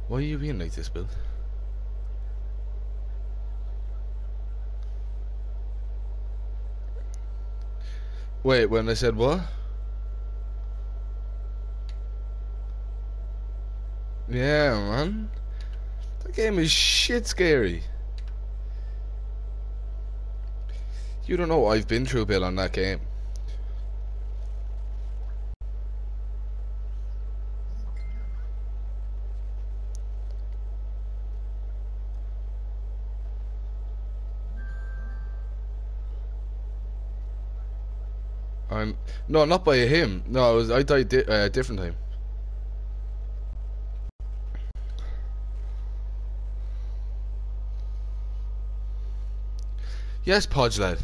Why are you being like this, Bill? Wait, when I said what? Yeah, man. That game is shit scary. You don't know what I've been through, Bill, on that game. No, not by him. No, I died a different time. Yes, Podge, lad.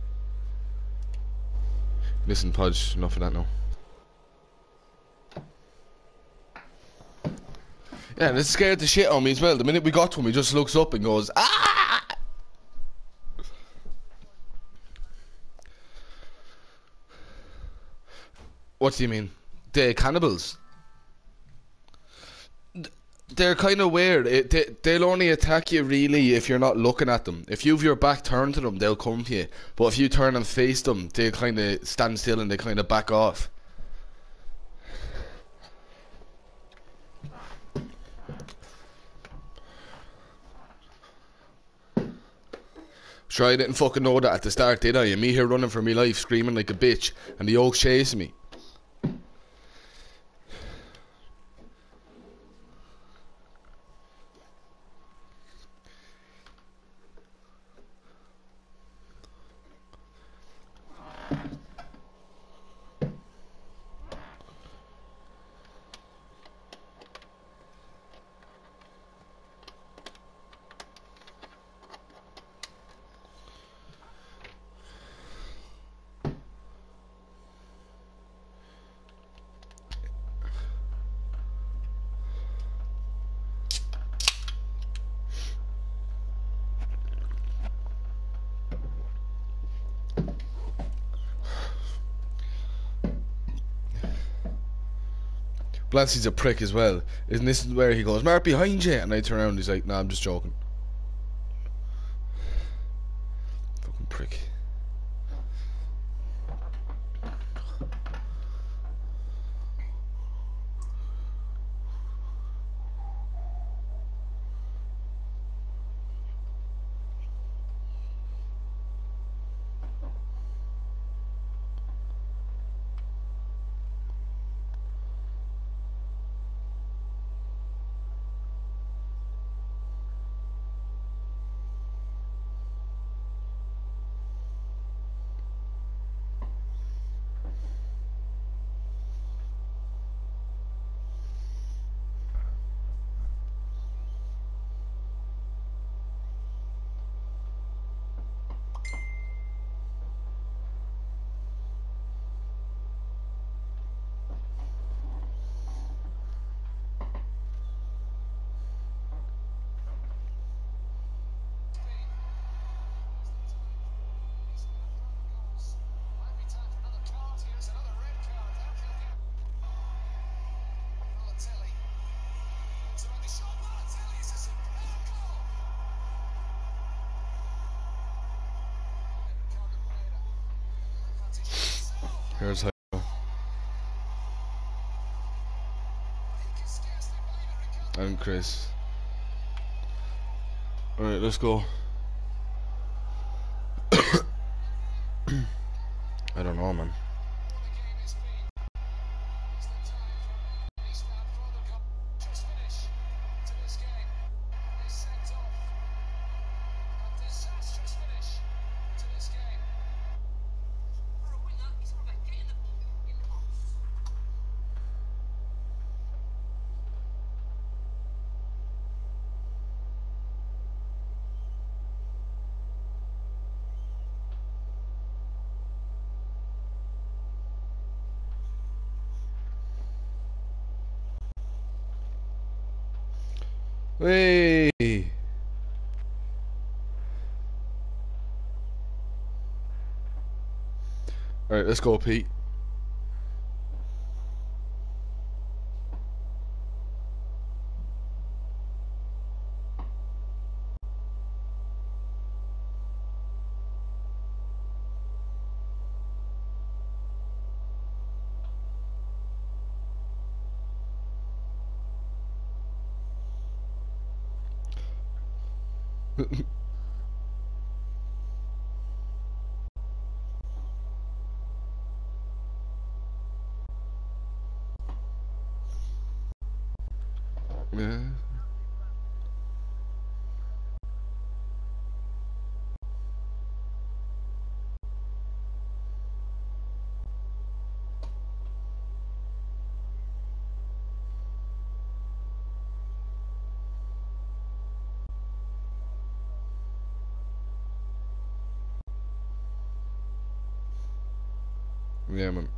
Listen, Podge, enough of that now. Yeah, and it scared the shit out of me as well. The minute we got to him, he just looks up and goes, ah! What do you mean? The cannibals? They're kind of weird. They'll only attack you really if you're not looking at them. If you've your back turned to them, they'll come to you. But if you turn and face them, they kind of stand still and they kind of back off. Sure, I didn't fucking know that at the start, did I? And me here running for my life, screaming like a bitch, and the oaks chasing me. Blancy's a prick as well. Isn't this where he goes, Mark, behind you? And I turn around and he's like, nah, I'm just joking. Fucking prick. Here's how. And Chris. Alright, let's go. I don't know, man. Hey. Alright, let's go, Pete. Yeah. Yeah, man.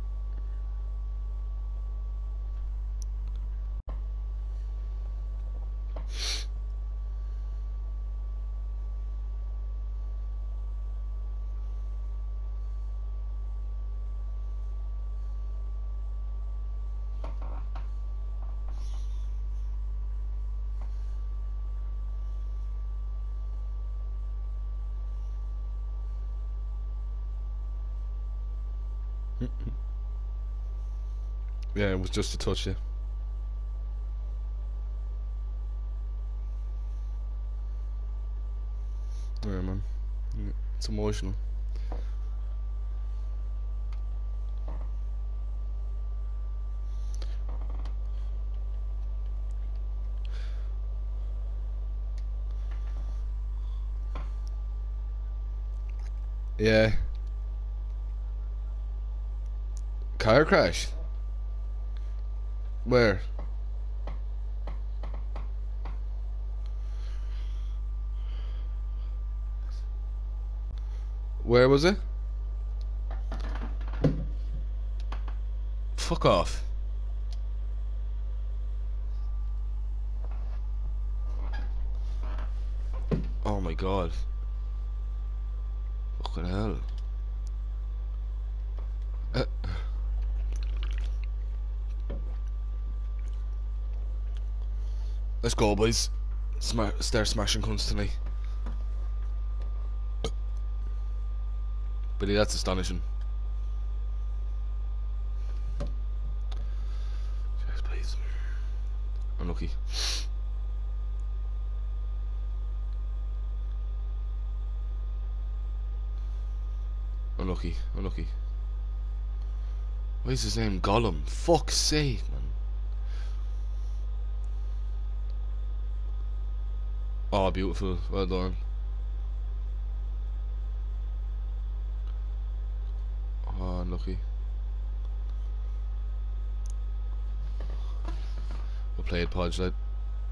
Yeah, it was just a touch, yeah. Yeah, man. Yeah, it's emotional. Yeah. Car crash? Where? Where was it? Fuck off. Oh my god. Fucking hell. Uh, let's go, boys. Start smashing cunts tonight. Billy, that's astonishing. Yes, please. Unlucky. Unlucky. Unlucky. Why is his name Gollum? Fuck's sake, man. Oh, beautiful. Well done. Oh, unlucky. We'll play it, Podge, lad.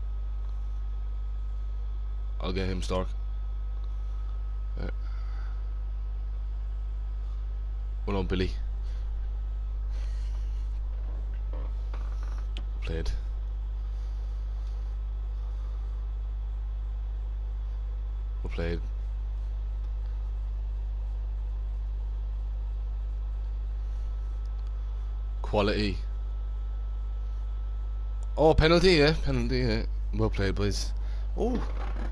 I'll get him, Stark. Well on, Billy. Played. Well played. Quality. Oh, penalty, yeah. Penalty, yeah. Well played, boys. Oh.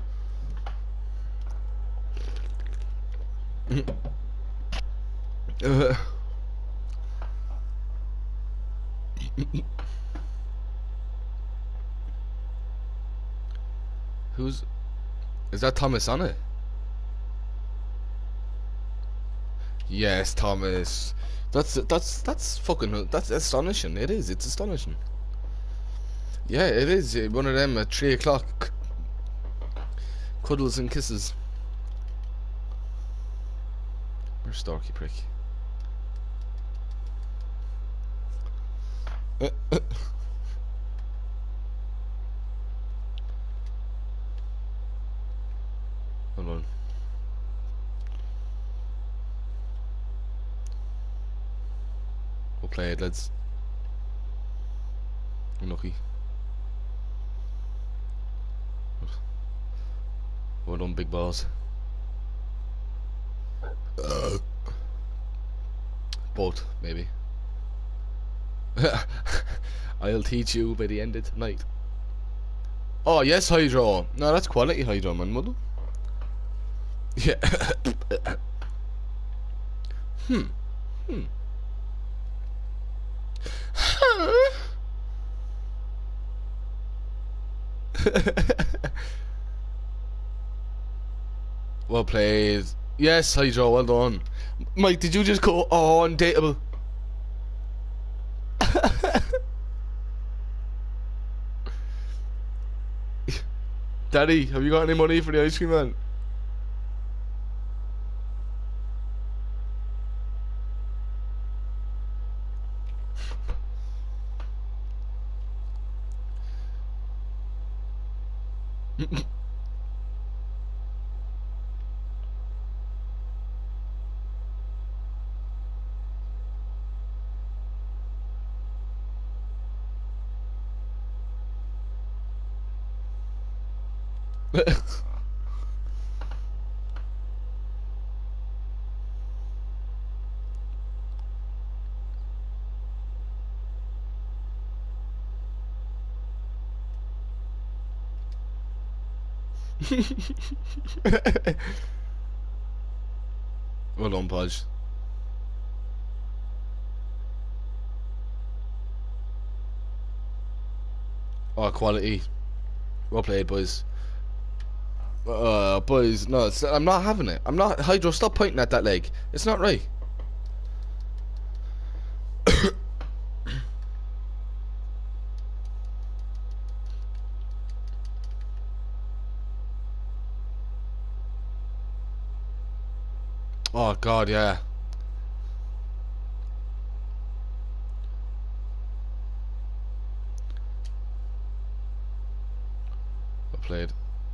Who's... Is that Thomas on it? Yes, Thomas. That's fucking... That's astonishing. It is. It's astonishing. Yeah, it is. One of them at 3 o'clock. Cuddles and kisses. Where's Starky prick? Hold on. We'll play it, lads. Unlucky. Well done, big balls. Both, maybe. I'll teach you by the end of tonight. Oh, yes, Hydro. No, that's quality Hydro, man, mother. Yeah. Hmm. Well played. Yes, Hydro, well done. Mike, did you just go, oh, undateable? Daddy, have you got any money for the ice cream man? Well done, Podge. Oh, quality. Well played, boys. Boys, no, I'm not having it. I'm not. Hydro, stop pointing at that leg. It's not right. Oh, God, yeah. Well played.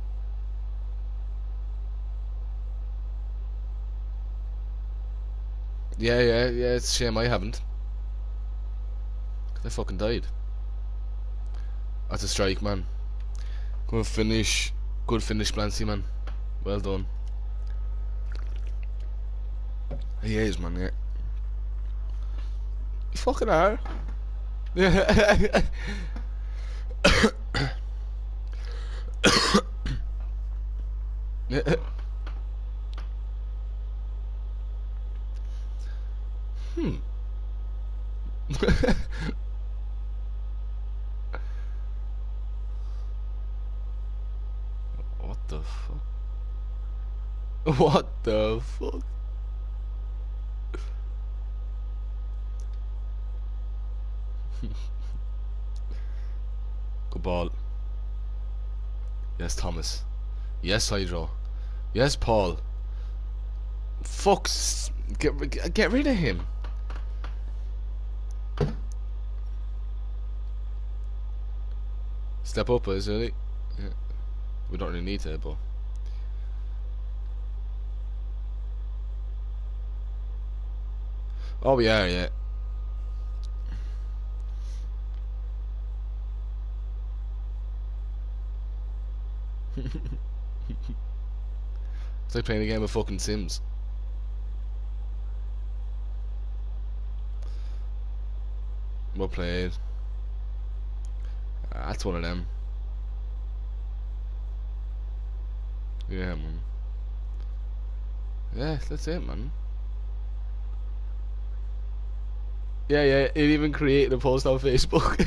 Yeah, it's a shame I haven't. 'Cause I fucking died. That's a strike, man. Good finish. Good finish, Blancy, man. Well done. He is, man, yeah. You fucking are. Yeah. Hmm. What the fuck? What the fuck? Good ball. Yes, Thomas. Yes, Hydro. Yes, Paul. Fucks. Get rid of him. Step up, is it? Yeah. We don't really need to, but. Oh, we are, yeah. It's like playing a game of fucking Sims. Well played. That's one of them. Yeah, man. Yeah, that's it, man. Yeah, it even created a post on Facebook.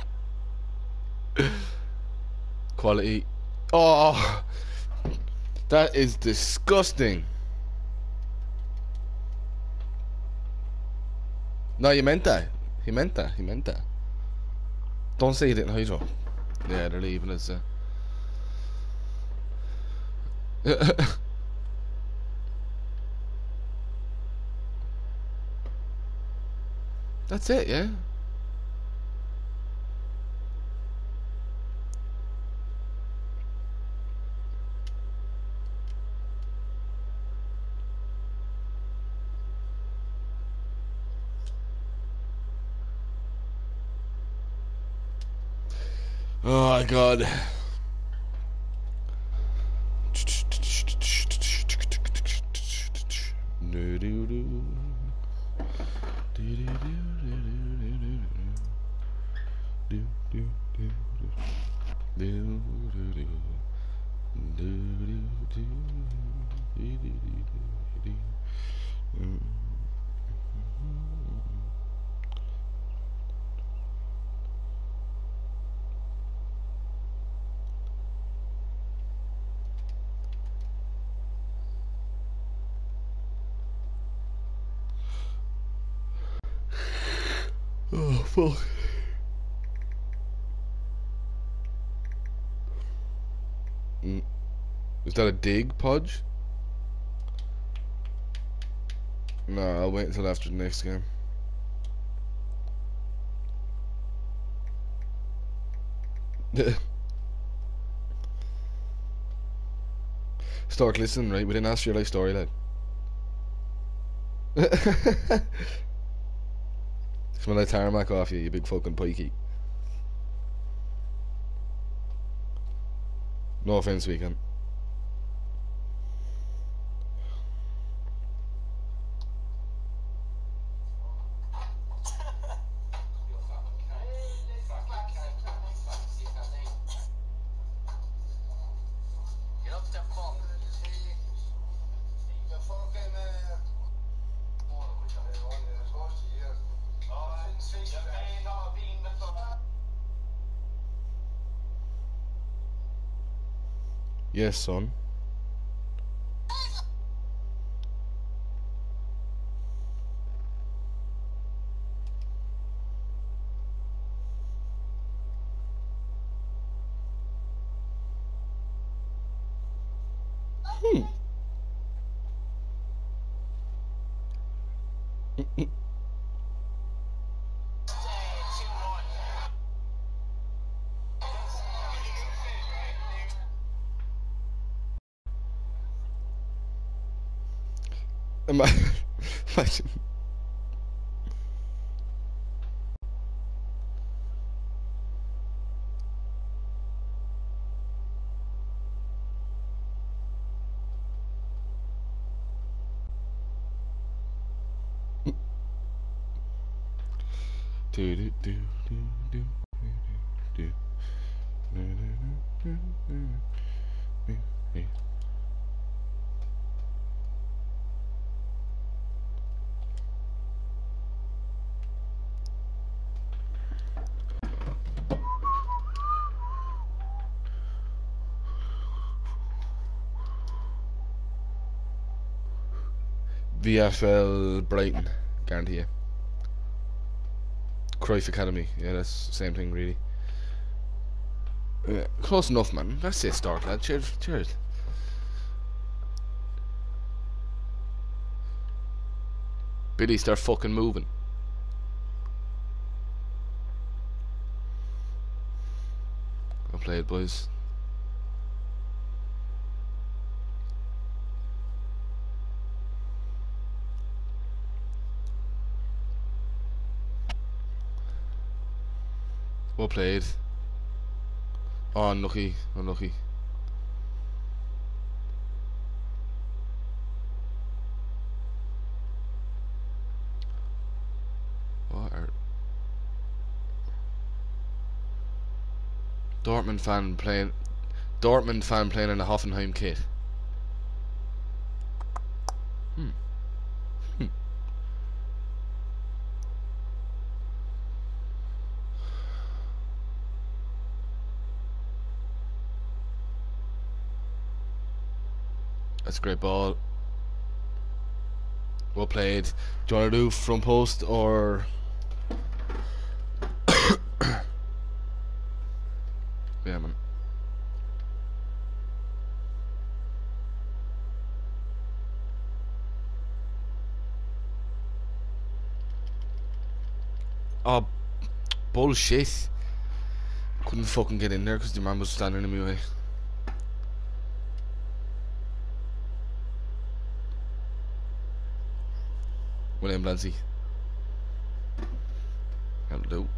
Quality. Oh, that is disgusting. No, you meant that. He meant that. He meant that. Don't say you didn't, Hydro. Yeah, they're leaving us. That's it, yeah. Oh my god. Oh, fuck. Mm. Is that a dig, Podge? No, I'll wait until after the next game. Start listening, right? We didn't ask your life story, lad. Smell like tarmac off you, you big fucking pikey. No offense, weekend. Yes, son. Imagine. Do do do do do do do. VFL Brighton, guarantee you. Cruyff Academy, yeah, that's the same thing, really. Yeah, close enough, man. That's it, start, lad. Cheers, cheers. Billy, start fucking moving. Well played, boys. Well played. Oh, unlucky, unlucky. What are... Dortmund fan playing in a Hoffenheim kit. That's a great ball. Well played. Do you want to do front post or... Yeah, man. Oh, bullshit. Couldn't fucking get in there because the man was standing in my way. William Blancy. That'll do.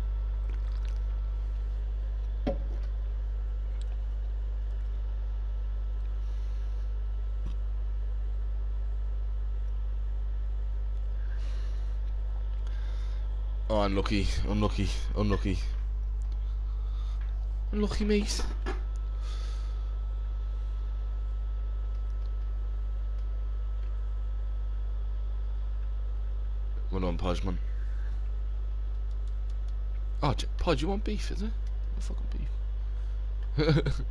Oh, unlucky, unlucky, unlucky. Unlucky, mate. Well done, Podgeman. Oh, Pod, you want beef, is it? What fucking beef?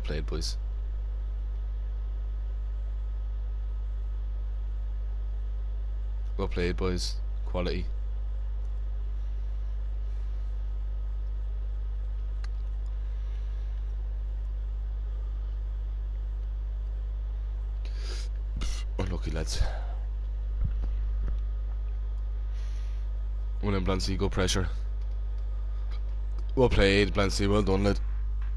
played, boys. Well played, boys. Quality. Unlucky, lads. Well then, Blancy, go pressure. Well played, Blancy. Well done, lad.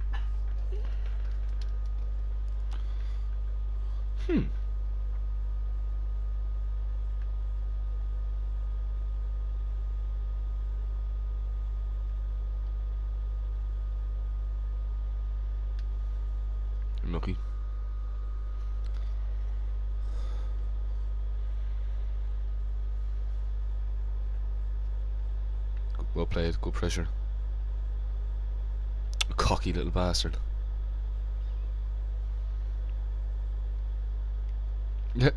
Unlucky. Well played, good pressure. Cocky little bastard. Yeah.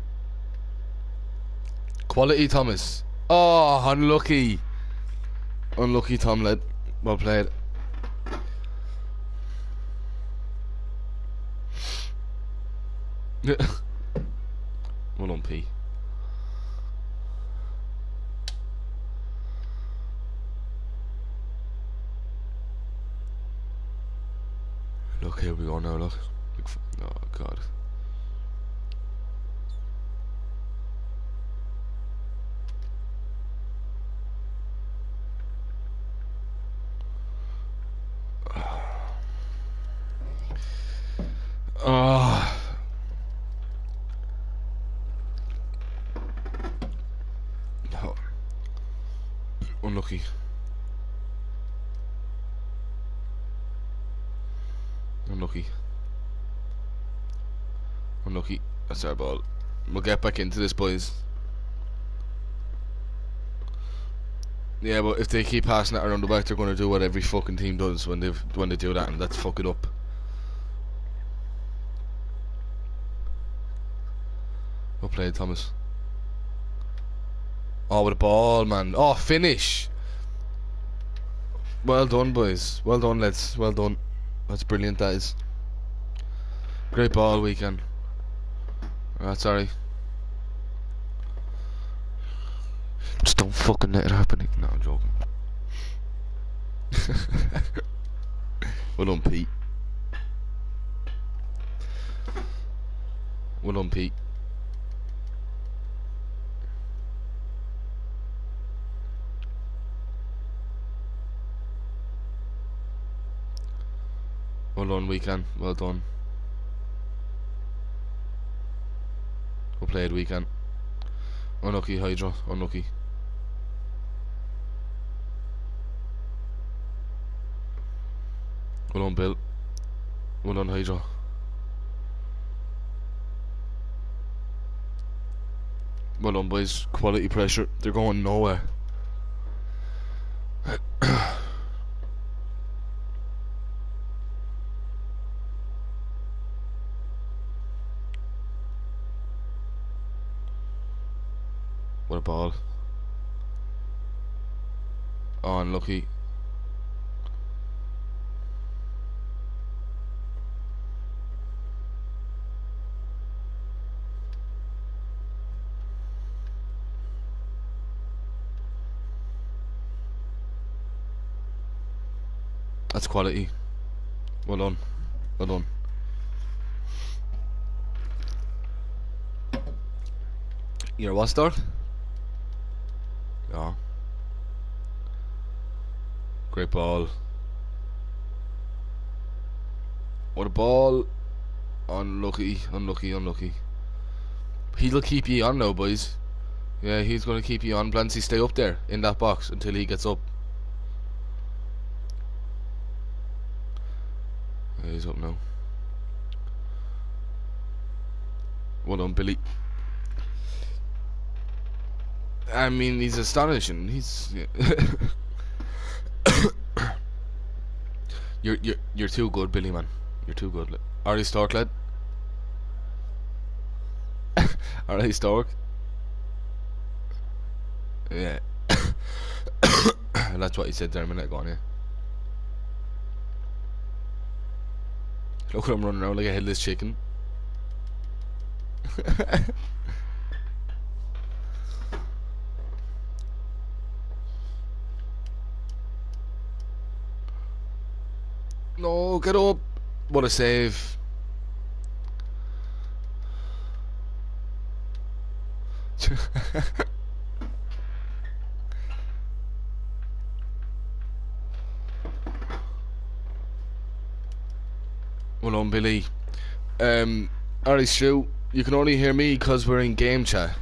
Quality, Thomas. Oh, unlucky. Unlucky, Tom, lad. Well played. Yeah. Well on, P. Look, here we go now, look. Oh, God. Oh. No. Unlucky. Unlucky. Unlucky. That's our ball. We'll get back into this, boys. Yeah, but if they keep passing it around the back, they're going to do what every fucking team does when they do that, and that's fuck it up. Well played, Thomas. Oh, with a ball, man. Oh, finish. Well done, boys. Well done, lads. Well done. That's brilliant, that is. Great ball weekend. Sorry. Just don't fucking let it happen. No, I'm joking. Well done, Pete. Well done, Pete. Well done, weekend. Well done. Well played, weekend. Unlucky, Hydra. Unlucky. Well done, Bill. Well done, Hydra. Well done, boys. Quality pressure. They're going nowhere. What a ball. Oh, unlucky. That's quality. Well done. Well done. You're what, Stark? Yeah. Great ball. What a ball. Unlucky, unlucky, unlucky. He'll keep you on now, boys. Yeah, he's going to keep you on. Blancy, stay up there in that box until he gets up. Yeah, he's up now. Well done, Billy. I mean, he's astonishing. He's you're too good, Billy, man. You're too good. Alright, Stark, lad. Alright, Stark. Yeah. That's what he said there a minute ago, yeah. Look at him running around like a headless chicken. No, get up. What a save. Well on, Billy. Alright, Stu, you can only hear me because we're in game chat.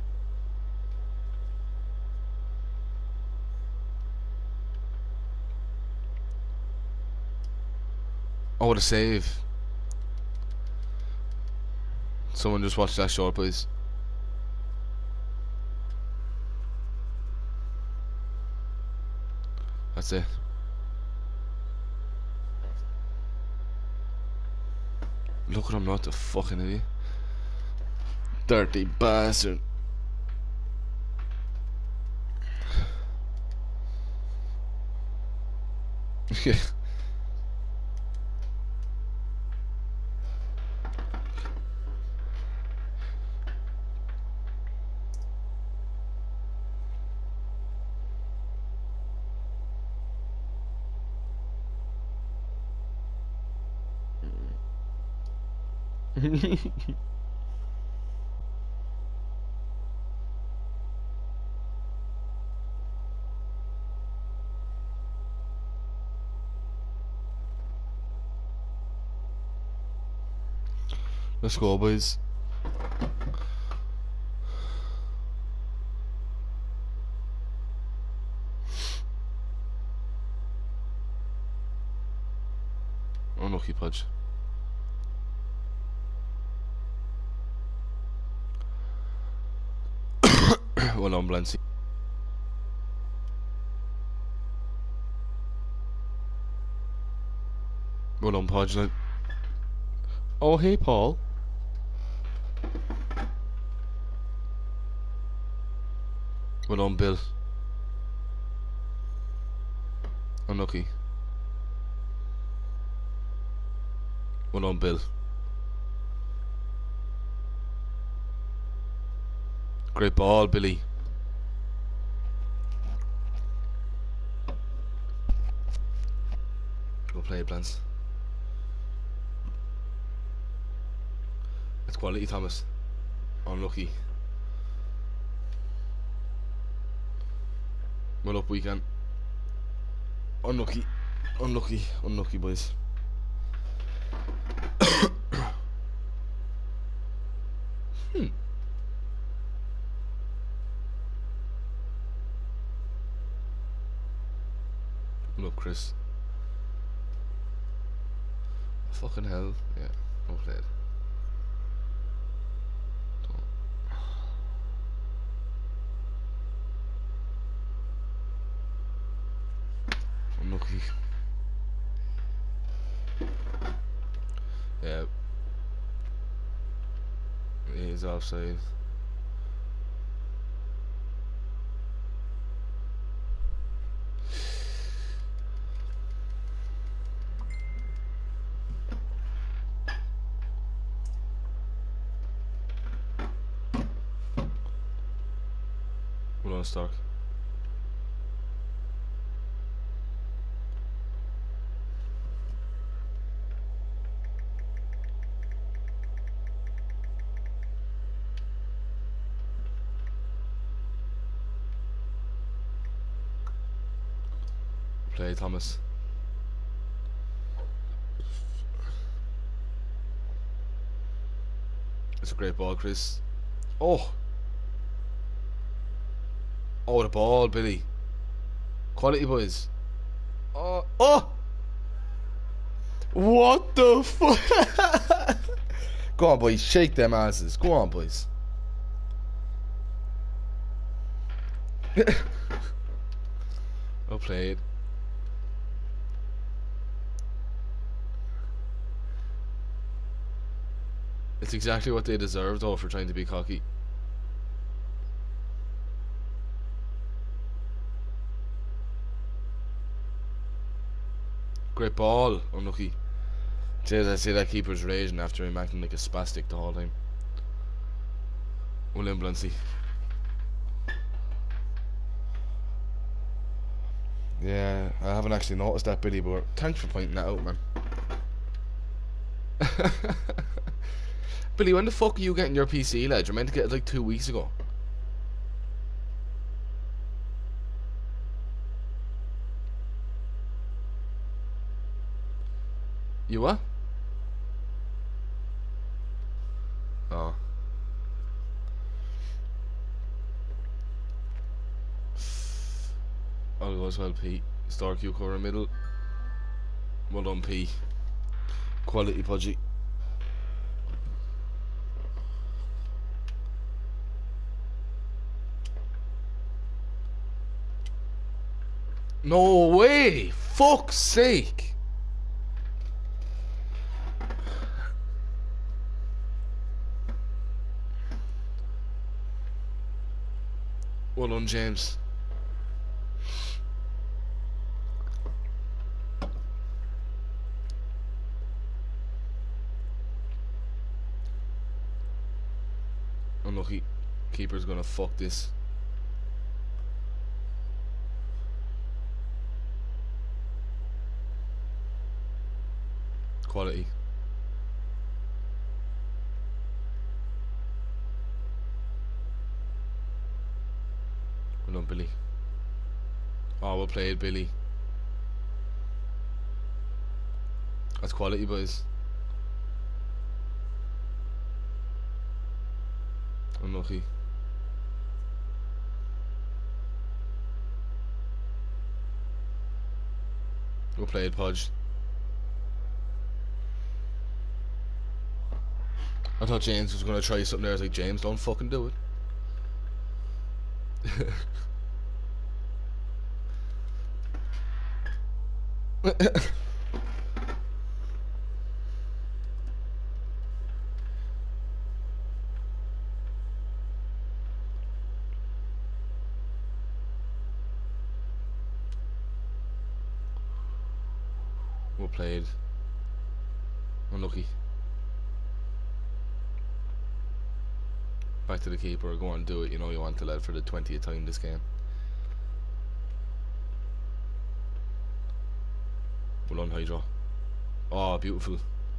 Oh, what a save. Someone just watch that short, please. That's it. Look at him, not the fucking idiot. Dirty bastard. Yeah. Let's go, boys. Unlucky Pudge. Well on, Blancy. Well on, Pudge. Oh, hey, Paul. Well on, Bill. Unlucky. Well on, Bill. Great ball, Billy. Go play, Blance. That's quality, Thomas. Unlucky. Well up, weekend. Unlucky. Unlucky. Unlucky, boys. Look, Chris. Fucking hell. Yeah, well played. Unlucky. Yeah. He's offside. Well on, Stark. Play, Thomas. It's a great ball, Chris. Oh! Oh, the ball, Billy. Quality, boys. Oh! Oh! What the fuck? Go on, boys. Shake them asses. Go on, boys. Well played. It's exactly what they deserve, though, for trying to be cocky. Great ball. Unlucky. Jeez, I see that keeper's raging after him acting like a spastic the whole time. William Blunsey. Yeah, I haven't actually noticed that, Billy, but thanks for pointing that out, man. Billy, when the fuck are you getting your PC, lad? You're meant to get it like 2 weeks ago. You what? Oh. I'll go as well, P. Star Q cover middle. Well done, P. Quality Pudgy. No way! Fuck's sake! Well done, James. Unlucky. Keeper's gonna fuck this. Quality. Well done, Billy. Oh, well played, Billy. That's quality, boys. Unlucky. Well played, Podge. I thought James was going to try something there. I was like, James, don't fucking do it. Well played. Unlucky. Back to the keeper. Go on, do it. You know you want to, lad, for the 20th time this game. Well done, Hydro. Oh, beautiful.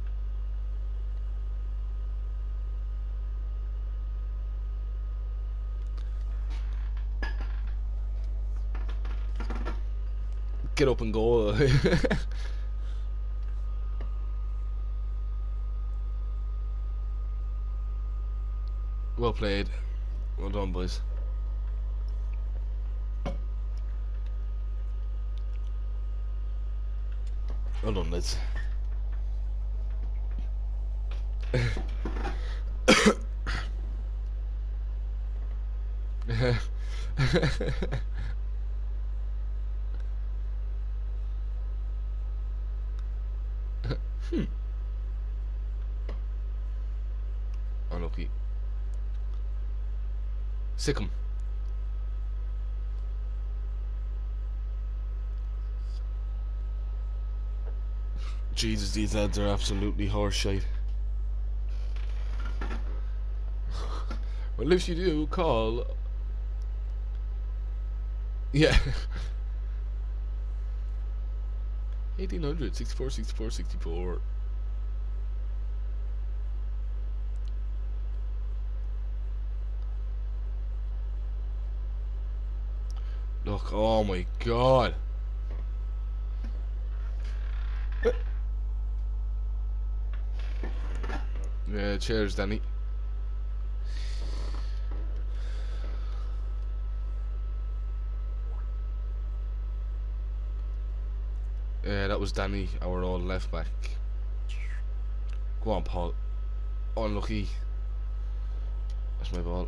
Get up and go. Well played. Well done, boys. Well done, lads. Unlucky. Sick 'em. Jesus, these lads are absolutely horseshit. Well, if you do, call. Yeah. 1800, 64, 64, 64. Look, oh my god. Yeah, cheers, Danny. Yeah, that was Danny, our old left back. Go on, Paul. Unlucky. That's my ball.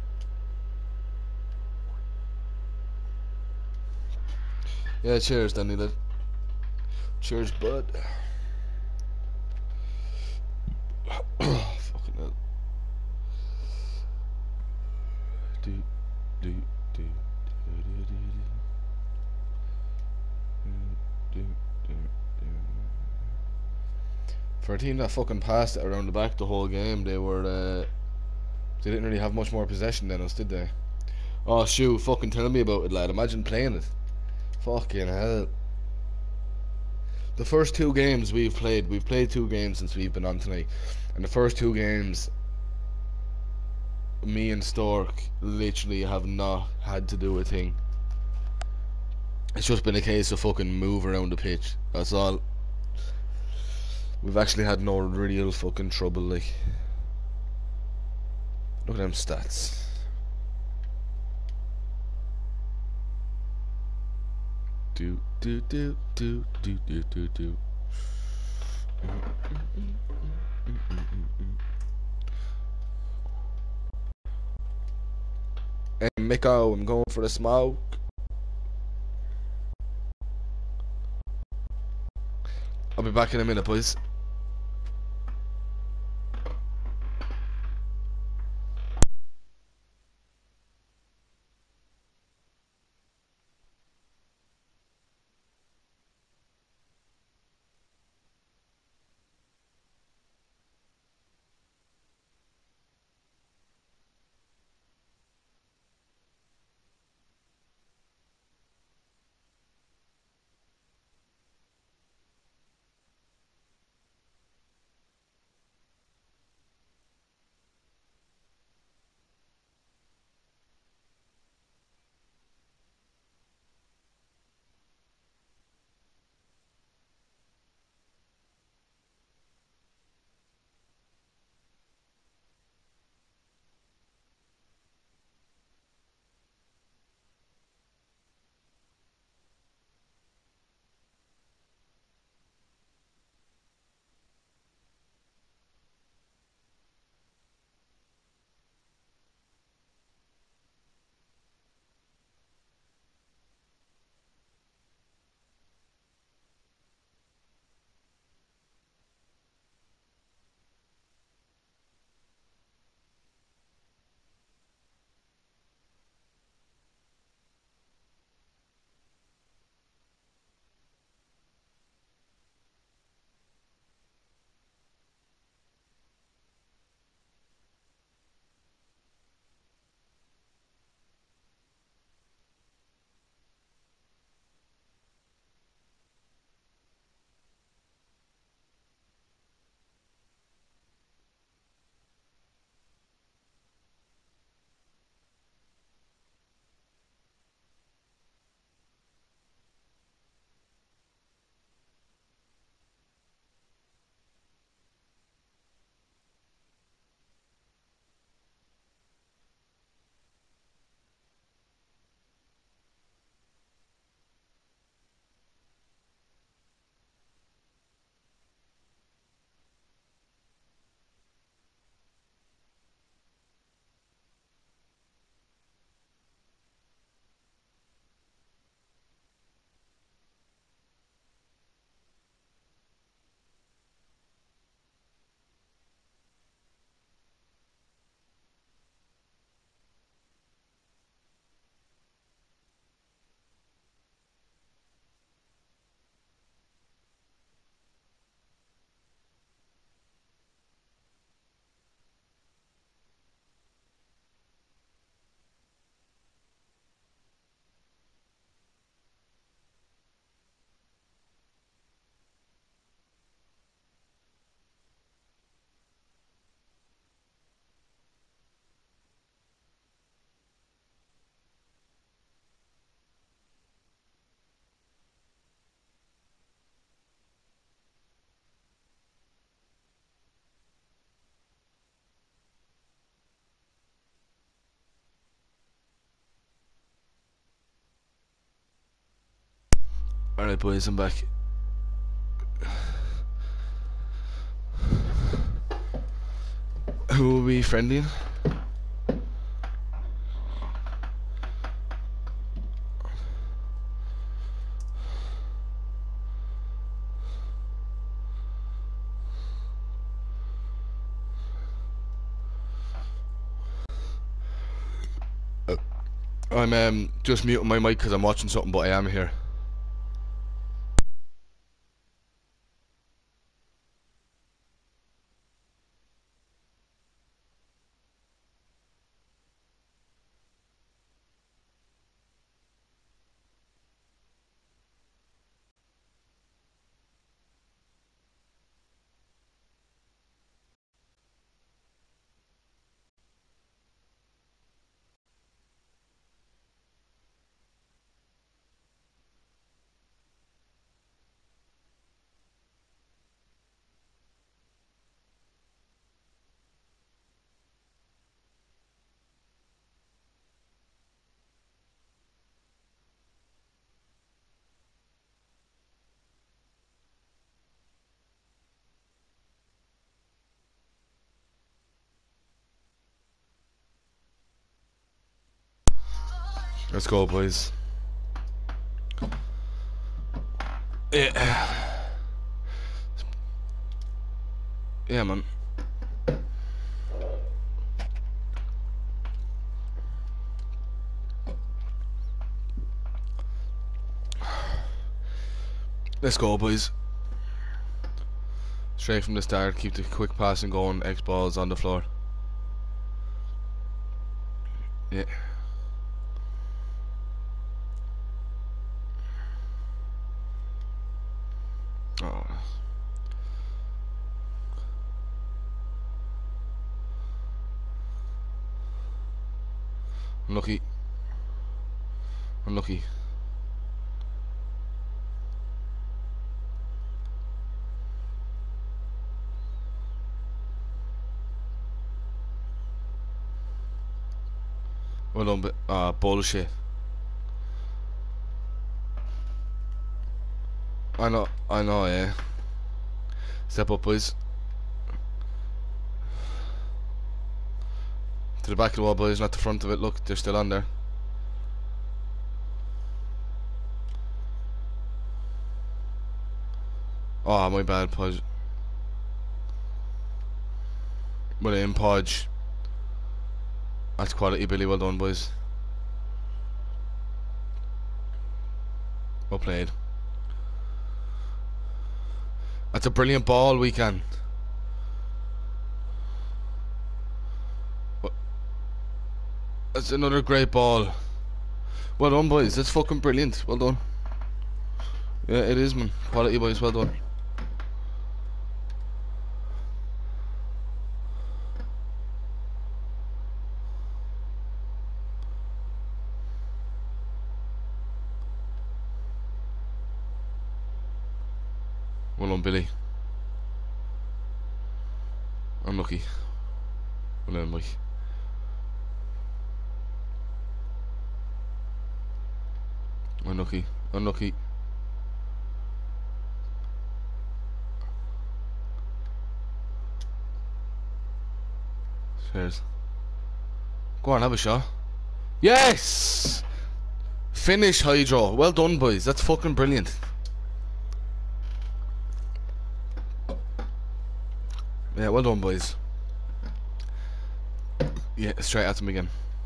Yeah, cheers, Danny, lad. Cheers, bud. Fucking hell. Do, do, do, do, do, do, do, do, do. For a team that fucking passed it around the back the whole game, they didn't really have much more possession than us, did they? Oh shoot, fucking tell me about it, lad. Imagine playing it. Fucking hell. The first two games we've played 2 games since we've been on tonight, and the first 2 games, me and Stork literally have not had to do a thing. It's just been a case of fucking move around the pitch. That's all. We've actually had no real fucking trouble, like. Look at them stats. Do do do do do do do do. Hey Miko, I'm going for the smoke. I'll be back in a minute, boys. Alright, boys, I'm back. Who are we friendly? I'm just muting my mic because I'm watching something, but I am here. Let's go, boys. Yeah. Yeah, man. Let's go, boys. Straight from the start, keep the quick passing going, X balls on the floor. Yeah. Oh. Unlucky. Unlucky. Well done, but bullshit. I know, yeah. Step up, boys. To the back of the wall, boys, not the front of it. Look, they're still on there. Oh, my bad, Podge. Well in, Podge. That's quality, Billy. Well done, boys. Well played. That's a brilliant ball, Weekend. That's another great ball. Well done, boys. That's fucking brilliant. Well done. Yeah, it is, man. Quality, boys. Well done. Well done, Billy. Unlucky. Well done, Mike. Unlucky. Unlucky. Cheers. Go on, have a shot. Yes! Finish, Hydro. Well done, boys. That's fucking brilliant. Yeah, well done, boys. Yeah, straight at him again.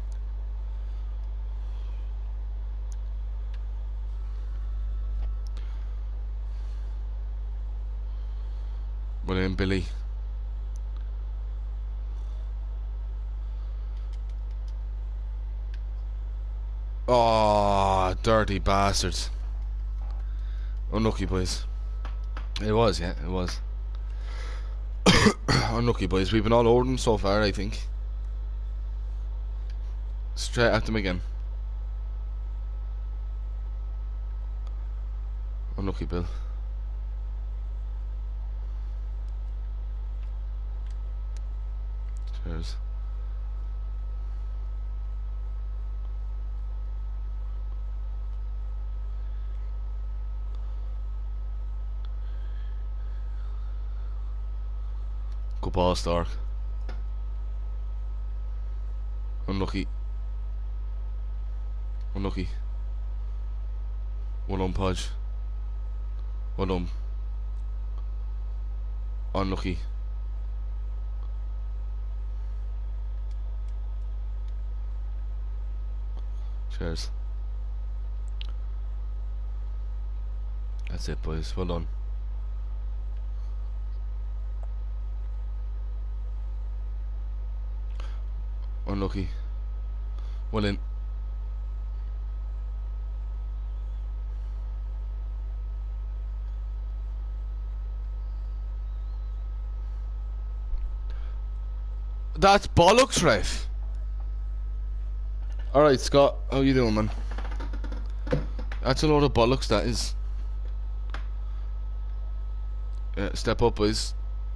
Well in, Billy. Oh, dirty bastards. Unlucky, boys. It was, yeah, it was. Unlucky, boys. We've been all over them so far, I think. Straight at them again. Unlucky, Bill. Cheers. Good ball, Stark. Unlucky. Unlucky. Well done, Podge. Well done. Unlucky. Cheers. That's it, boys. Well done. Unlucky. Well in. That's bollocks, ref. Alright, Scott. How you doing, man? That's a load of bollocks, that is. Yeah, step up, boys.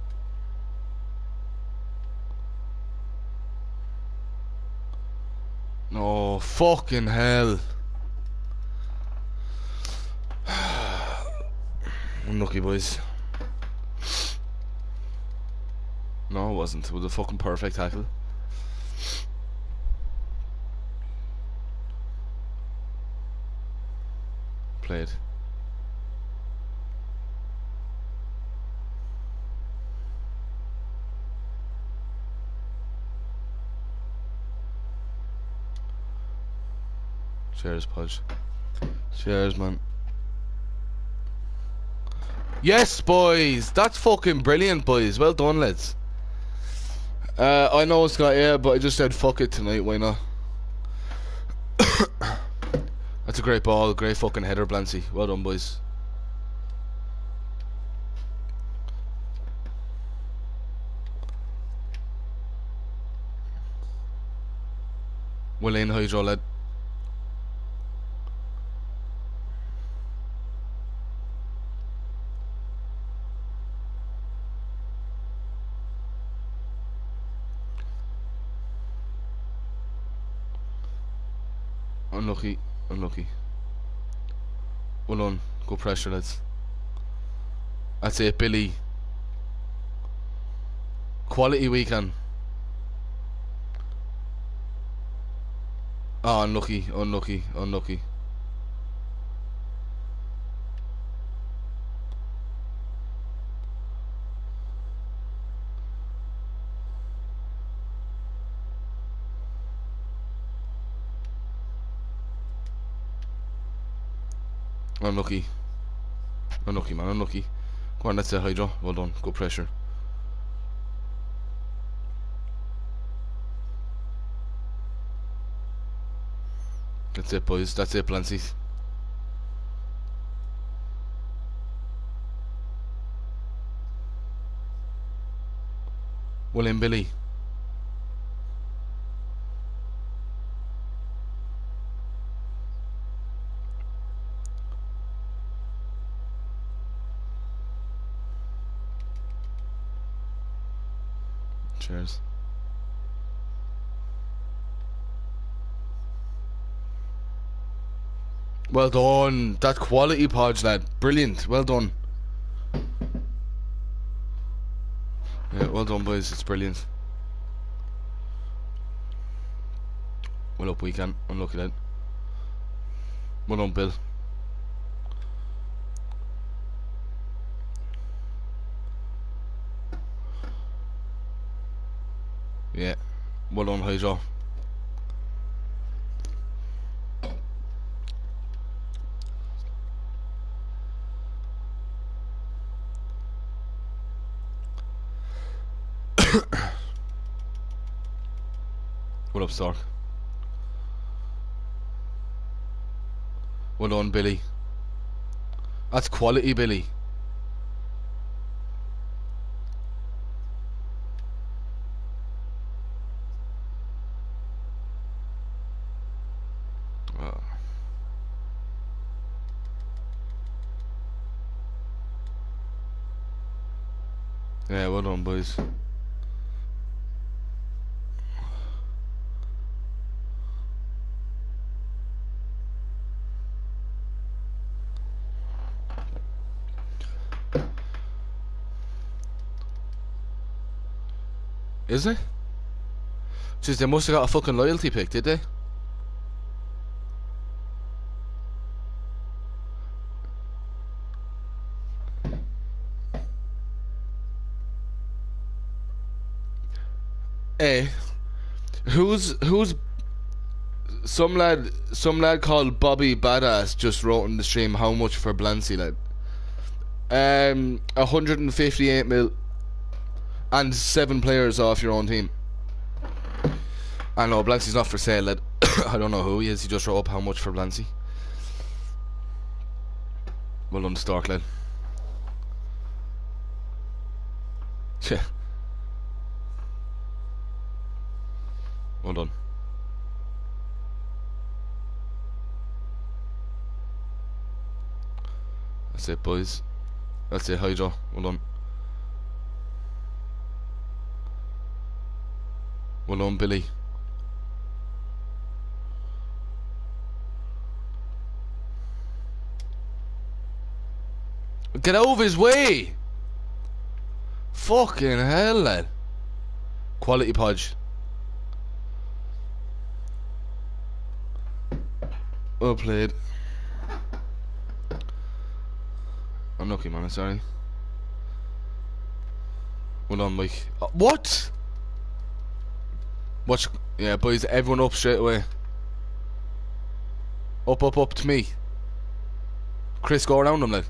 Oh, fucking hell. Unlucky, boys. No, it wasn't. It was a fucking perfect tackle. Cheers, Podge. Cheers, man. Yes, boys! That's fucking brilliant, boys. Well done, lads. I know it's got, yeah, but I just said fuck it tonight, why not? That's a great ball, great fucking header, Blancy. Well done, boys. Well in, Hydro, lad. Unlucky, unlucky. Well on, go pressure, lads. That's it, Billy. Quality weekend. Oh, unlucky, unlucky, unlucky. Unlucky. Unlucky, man, unlucky. Go on, that's it, Hydro. Well done, good pressure. That's it, boys. That's it, Blancy. Well in, Billy. Cheers. Well done. That quality, Podge, lad. Brilliant. Well done. Yeah, well done, boys. It's brilliant. Well up, weekend. Unlucky, lad. Well done, Bill. Yeah. Well done, Hydro. What up, Stark? Well done, Billy. That's quality, Billy. Yeah, well done, boys. Is it? Jeez, they must have got a fucking loyalty pick, did they? Eh, who's some lad called Bobby Badass just wrote in the stream how much for Blancy, lad. 158 mil and 7 players off your own team. I know Blancy's not for sale, lad. I don't know who he is. He just wrote up how much for Blancy. Well done, Stark, lad. Yeah. Well done. That's it, boys. That's it, Hydro. Well done. Well done, Billy. Get out of his way! Fucking hell, lad. Quality, Podge. Well played. Unlucky, man, sorry. Well done, Mike. What? Watch. Yeah, boys, everyone up straight away. Up, up, up to me. Chris, go around him, like.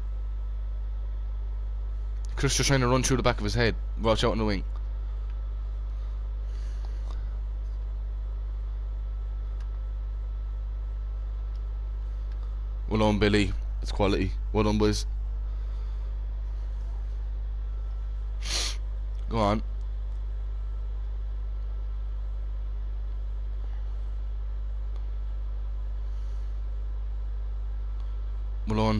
Chris just trying to run through the back of his head. Watch out in the wing. Well done, Billy. It's quality. Well done, boys. Go on. Well done.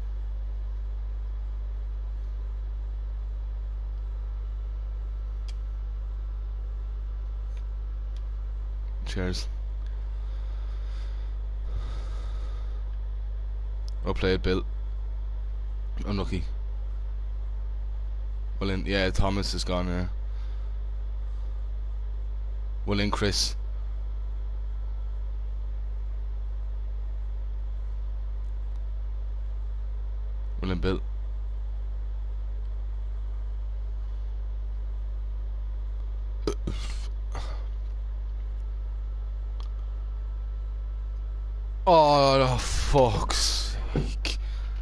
Cheers. Well played, Bill. Unlucky. Well in, yeah, Thomas is gone, yeah. Well in, Chris. Well in, Bill. Oh, fuck's sake.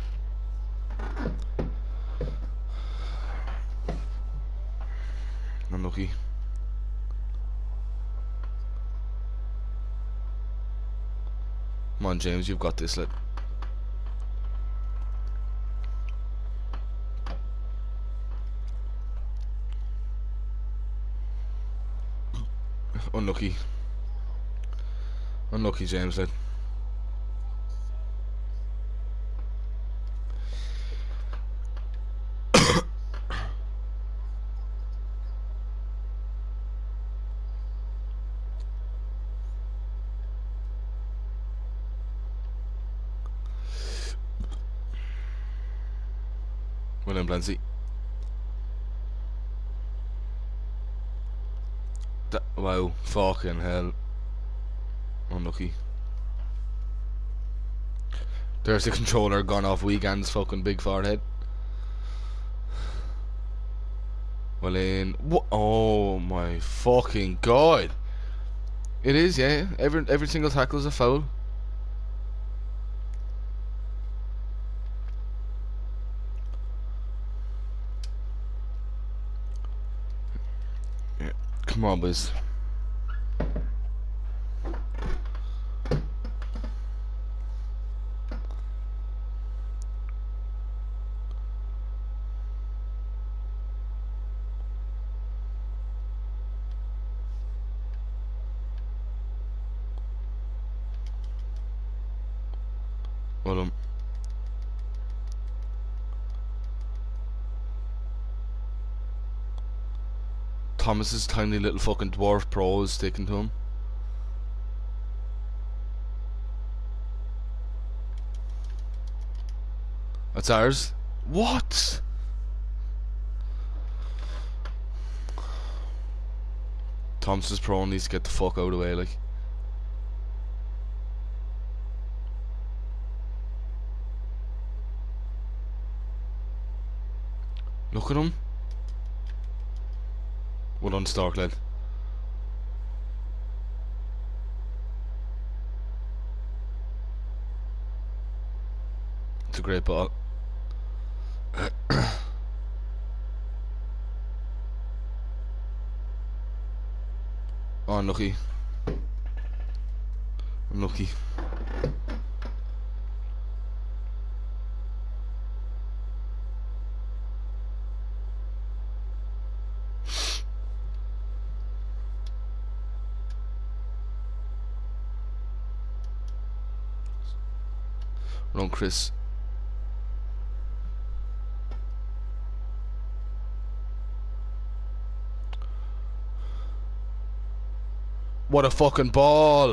Unlucky. Come on, James, you've got this, lad. Unlucky. Unlucky, James, lad. Well done, Blancy. Wow, fucking hell. Unlucky. There's the controller gone off Weekend's fucking big forehead. Well in. What? Oh my fucking god. It is, yeah. Every single tackle is a foul. Yeah. Come on, boys. Well done. Thomas's tiny little fucking dwarf pro is sticking to him. That's ours. What? Thomas's pro needs to get the fuck out of the way, like. Look at him. Well done, Stark, lad. It's a great ball. Oh, unlucky. Unlucky. Run, Chris. What a fucking ball!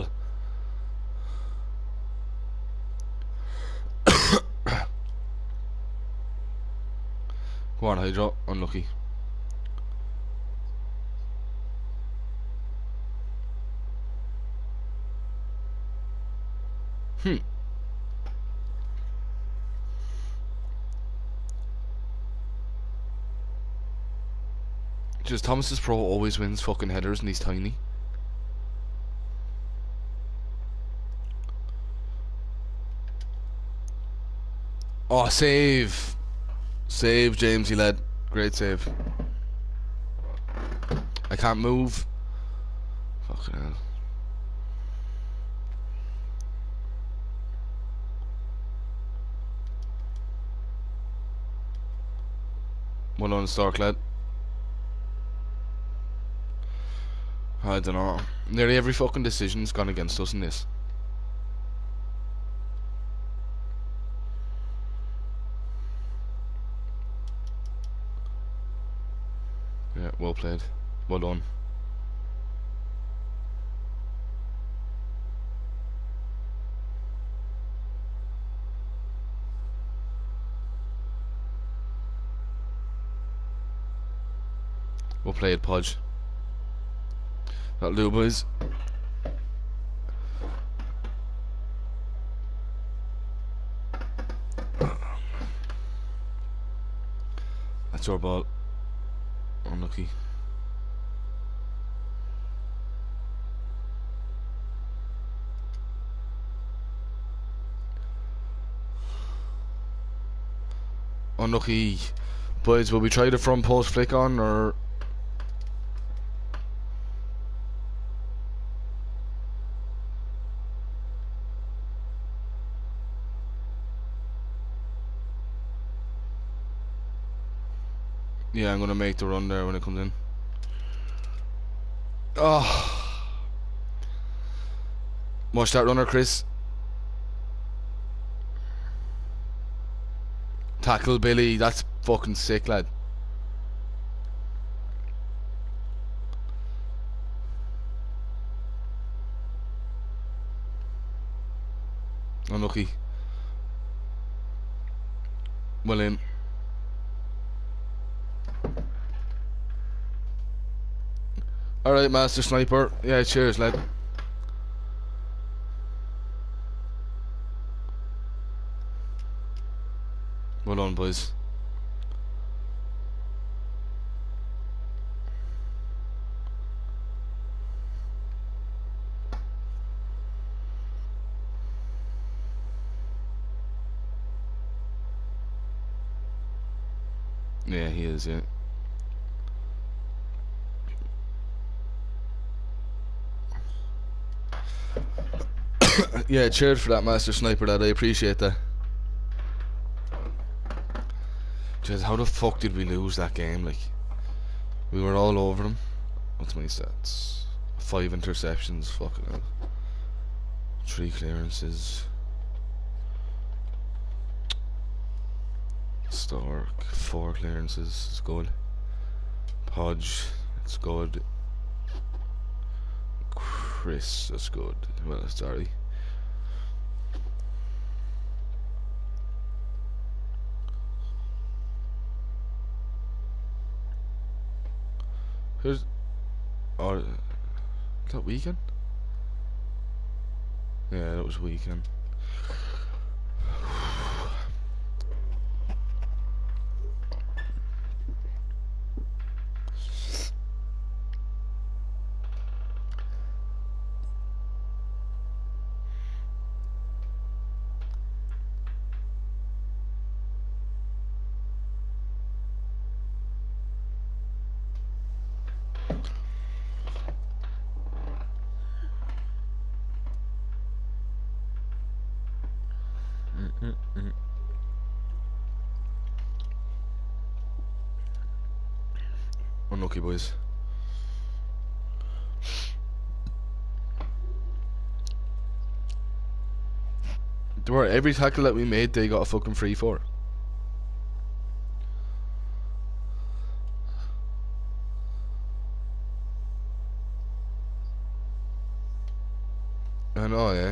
Go on, Hydro. Unlucky. Just Thomas's pro always wins fucking headers and he's tiny. Oh, save. Save, Jamesy lad. Great save. I can't move. Fucking hell. One on Stark, lad. I don't know. Nearly every fucking decision's gone against us in this. Yeah, well played. Well done. Well played, Podge. That'll do, boys. That's your ball. Unlucky. Unlucky. Boys, will we try the front post flick on, or... Yeah, I'm gonna make the run there when it comes in. Oh. Watch that runner, Chris. Tackle Billy, that's fucking sick, lad. Unlucky. Well in. Alright, Master Sniper. Yeah, cheers, lad. Well done, boys. Yeah, he is, yeah. Yeah, cheers for that, Master Sniper, lad. I appreciate that. Jeez, how the fuck did we lose that game? Like, we were all over them. What's my stats? 5 interceptions, fucking hell. 3 clearances. Stark, 4 clearances, it's good. Podge, it's good. Chris, that's good. Well, sorry. Who's... Oh, is that Weekend? Yeah, that was Weekend. Unlucky, boys. Every tackle that we made, they got a fucking free for. I know, yeah.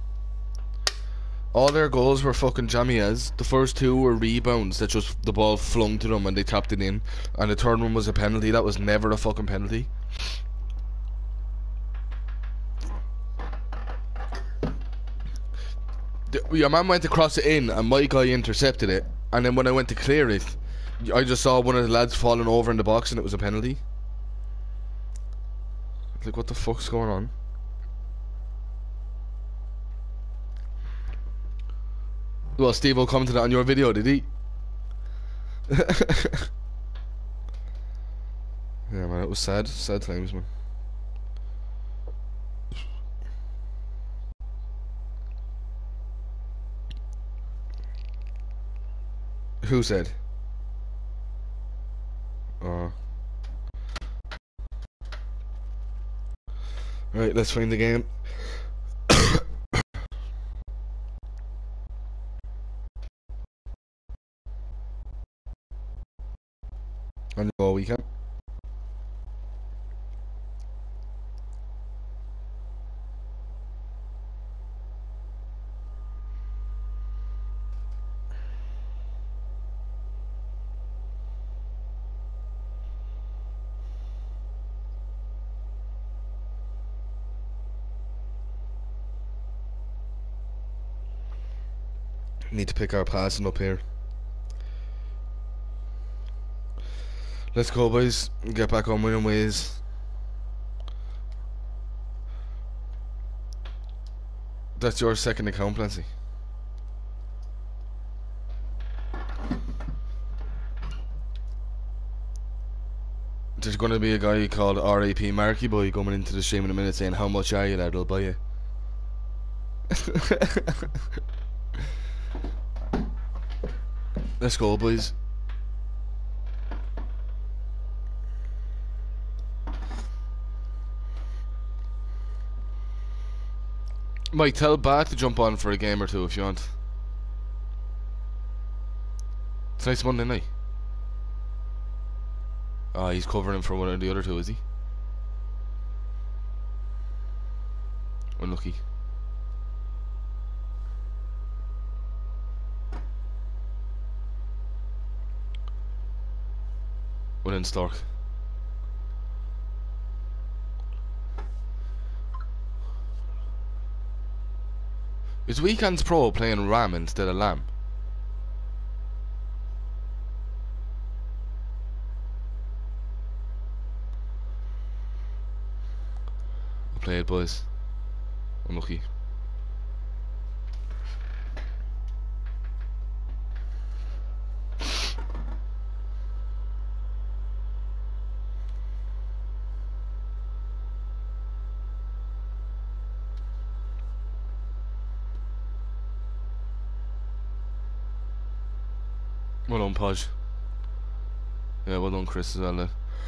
All their goals were fucking jammy as. The first 2 were rebounds that just the ball flung to them and they tapped it in. And the third one was a penalty. That was never a fucking penalty. Your man went to cross it in and my guy intercepted it. And then when I went to clear it, I just saw one of the lads falling over in the box and it was a penalty. Like, what the fuck's going on? Well, Steve-O commented on your video, did he? Yeah, man, it was sad. Sad times, man. Who said? Right, let's find the game. On your weekend. Need to pick our passing up here. Let's go, boys. Get back on winning ways. That's your second account, Clancy. There's going to be a guy called R.A.P. Marky Boy coming into the stream in a minute saying, how much are you, lad? I'll buy you. Let's go, boys. Mike, tell Bat to jump on for a game or two if you want. Tonight's Monday night. Oh, he's covering for one of the other two, is he? Unlucky. Well in Stark. Is Weekends Pro playing Ram instead of Lamb? I'll play it, boys. Unlucky. Well done, Podge. Yeah, well done, Chris, as well.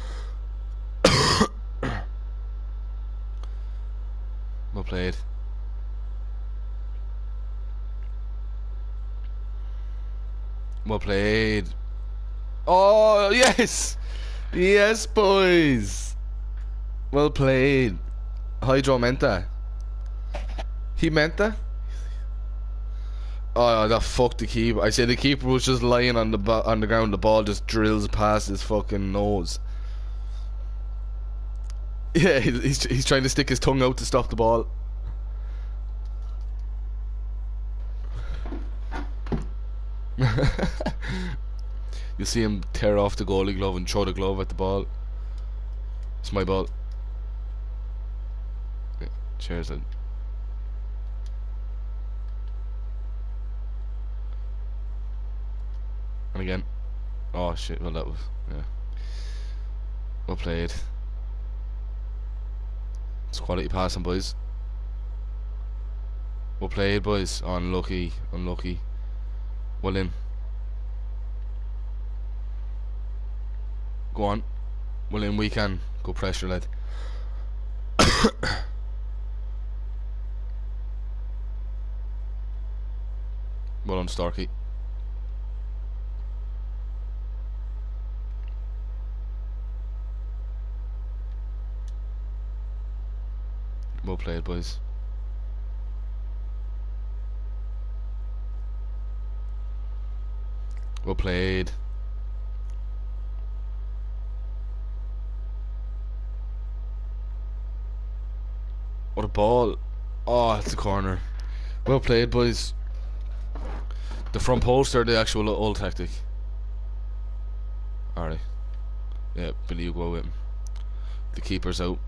Well played. Well played. Oh, yes! Yes, boys! Well played. Hydro meant that. He meant that? Oh, that fucked the keeper. I say the keeper was just lying on the ground. The ball just drills past his fucking nose. Yeah, he's trying to stick his tongue out to stop the ball. You'll see him tear off the goalie glove and throw the glove at the ball. It's my ball. Yeah, cheers then. And again. Oh shit, well that was, yeah. Well played. It's quality passing, boys. Well played, boys. Unlucky, unlucky. Well in. Go on. Well in, we can. Go pressure, lad. Well on, Starkey. Well played, boys. Well played. What a ball. Oh, it's a corner. Well played, boys. The front post or the actual old tactic? Alright. Yeah, Billy, you go with him. The keeper's out.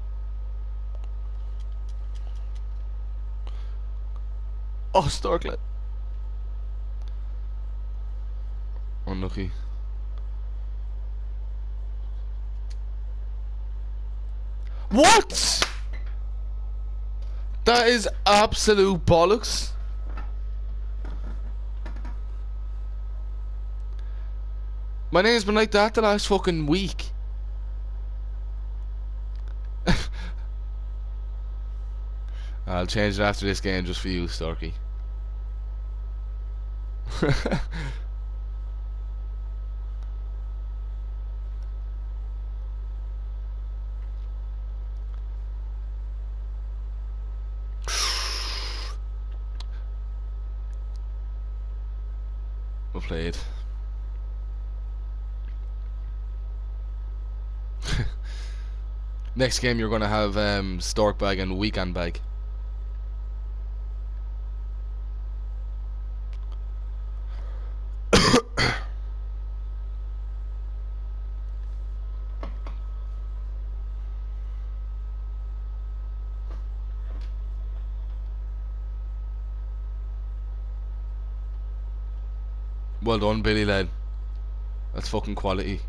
Oh, Starklet. Unlucky. What? That is absolute bollocks. My name's been like that the last fucking week. I'll change it after this game just for you, Starkey. Well played. Next game you're gonna have Stork bag and Weekend bag. Well done, Billy lad. That's fucking quality.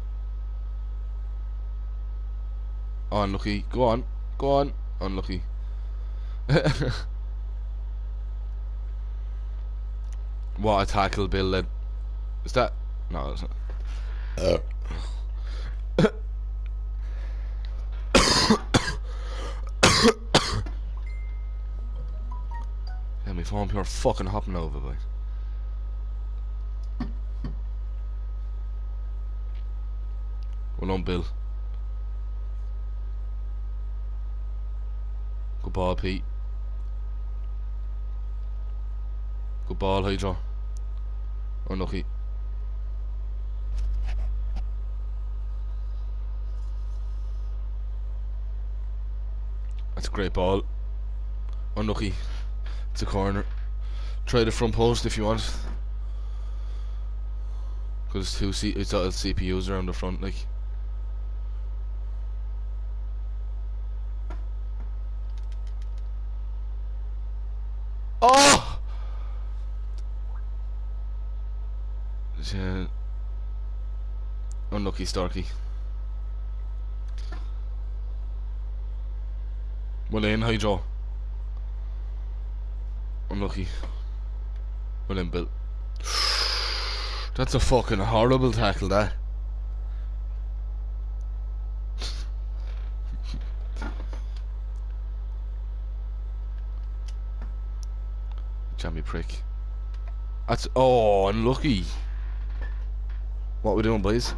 Unlucky. Go on. Go on. Unlucky. What a tackle, Bill lad. Is that? No, it's not. Yeah, my phone pure fucking hopping over, boy. Well on, Bill. Good ball, Pete. Good ball, Hydro. Unlucky. That's a great ball. Unlucky. It's a corner. Try the front post if you want. Because it's all CPUs around the front, like. Oh! Yeah. Unlucky, Starkey. Well in, Hydro. Unlucky. Well in, Bill. That's a fucking horrible tackle, that. Jammy prick. That's... Oh, unlucky. What we doing, boys?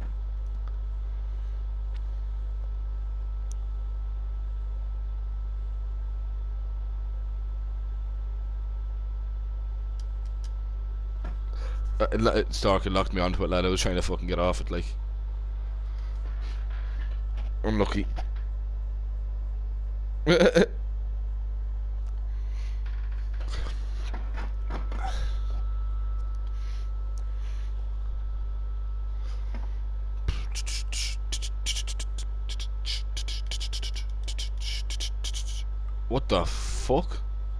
Stark locked me onto it, lad. I was trying to fucking get off it, like. Unlucky. What the fuck?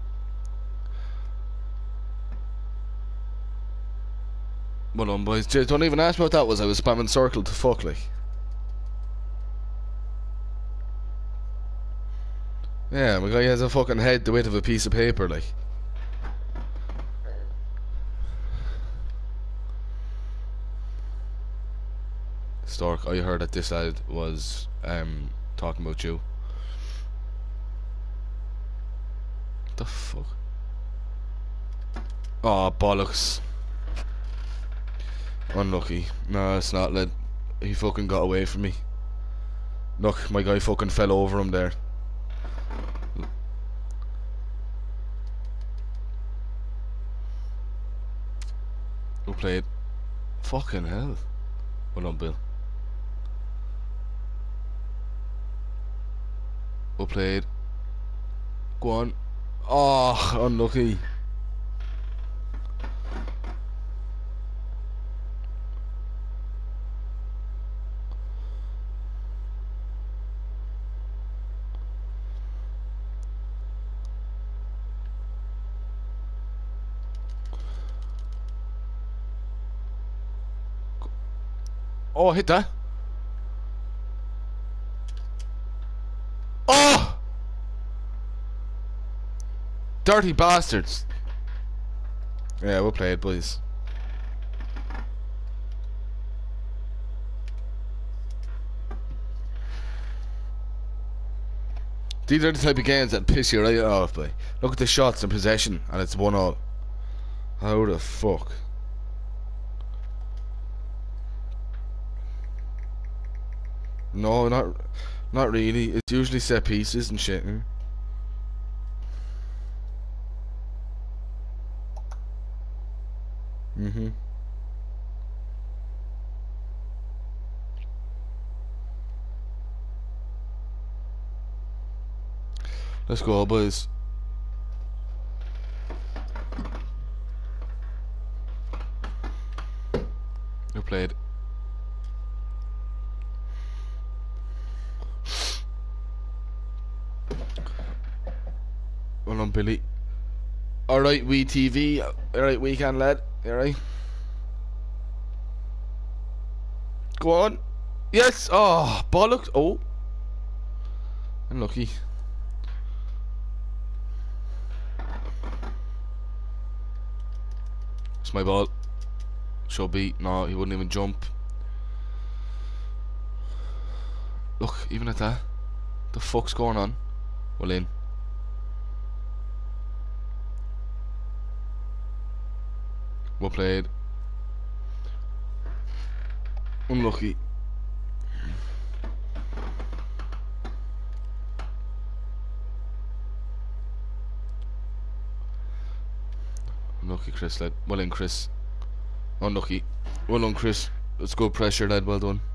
Well done, boys. Don't even ask me what that was. I was spamming circle to fuck, like. Yeah, my guy has a fucking head the weight of a piece of paper, like. Stork, I heard that this lad was talking about you. What the fuck? Oh, bollocks. Unlucky. No, it's not, lad. He fucking got away from me. Look, my guy fucking fell over him there. Who played? Fucking hell. Well done, Bill. Who played? Go on. Oh, unlucky. Oh, hit that. Oh! Dirty bastards. Yeah, we'll play it, boys. These are the type of games that piss you right off, boy. Look at the shots in possession, and it's 1-1. How the fuck? No, not really. It's usually set pieces and shit. Mm-hmm. Let's go, boys. We played. Well on, Billy. Alright, we TV. Alright, weekend lad. Alright. Go on. Yes! Oh, bollocks. Oh. Unlucky. It's my ball. Should be. No, he wouldn't even jump. Look, even at that. The fuck's going on? Well in. Well played. Unlucky. Unlucky, Chris, lad. Well in, Chris. Unlucky. Well done, Chris. Let's go pressure, lad. Well done.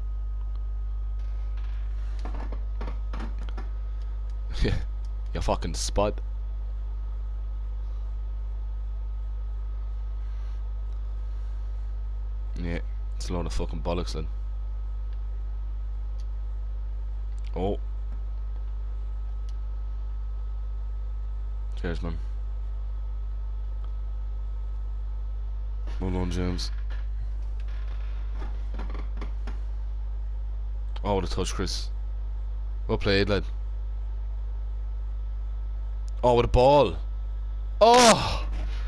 Yeah. You fucking spud. Yeah. It's a load of fucking bollocks, lad. Oh. Cheers, man. Well done, James. Oh, what a touch, Chris. Well played, lad. Oh, what a ball. Oh!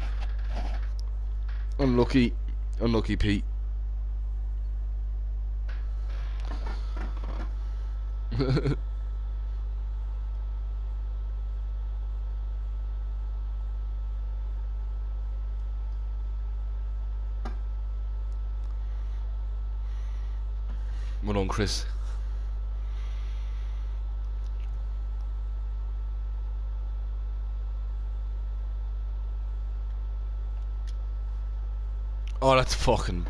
Unlucky. Unlucky, Pete. Well done, Chris. Oh, that's fucking...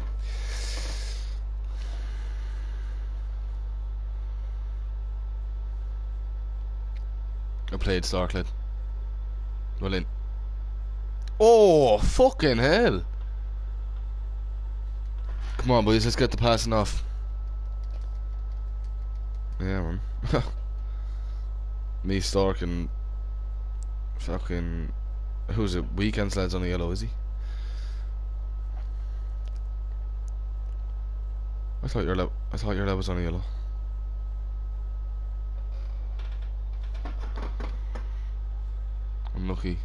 I played Starklet. Well in. Oh, fucking hell. Come on, boys, let's get the passing off. Yeah, man. Me, Stark, and fucking... Who's it? Weekend's lad's on the yellow, is he? I thought your lad was on a yellow. Unlucky.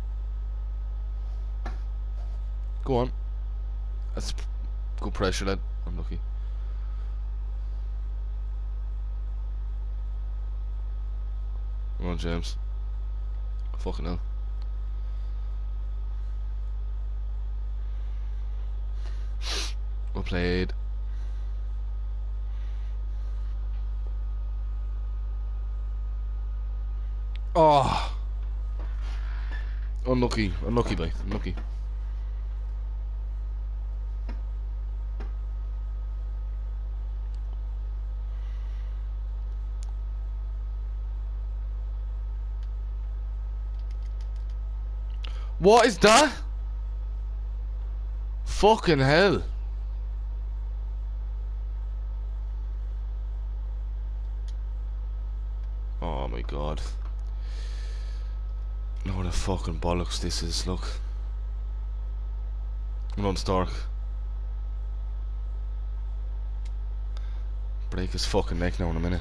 Go on. That's good pressure, lad. Unlucky. Come on, James. Fucking hell. Well played. Oh. Unlucky. Unlucky, boy. Unlucky. What is that? Fucking hell. Oh my god. What a fucking bollocks this is, look. Run Stark. Break his fucking neck now in a minute.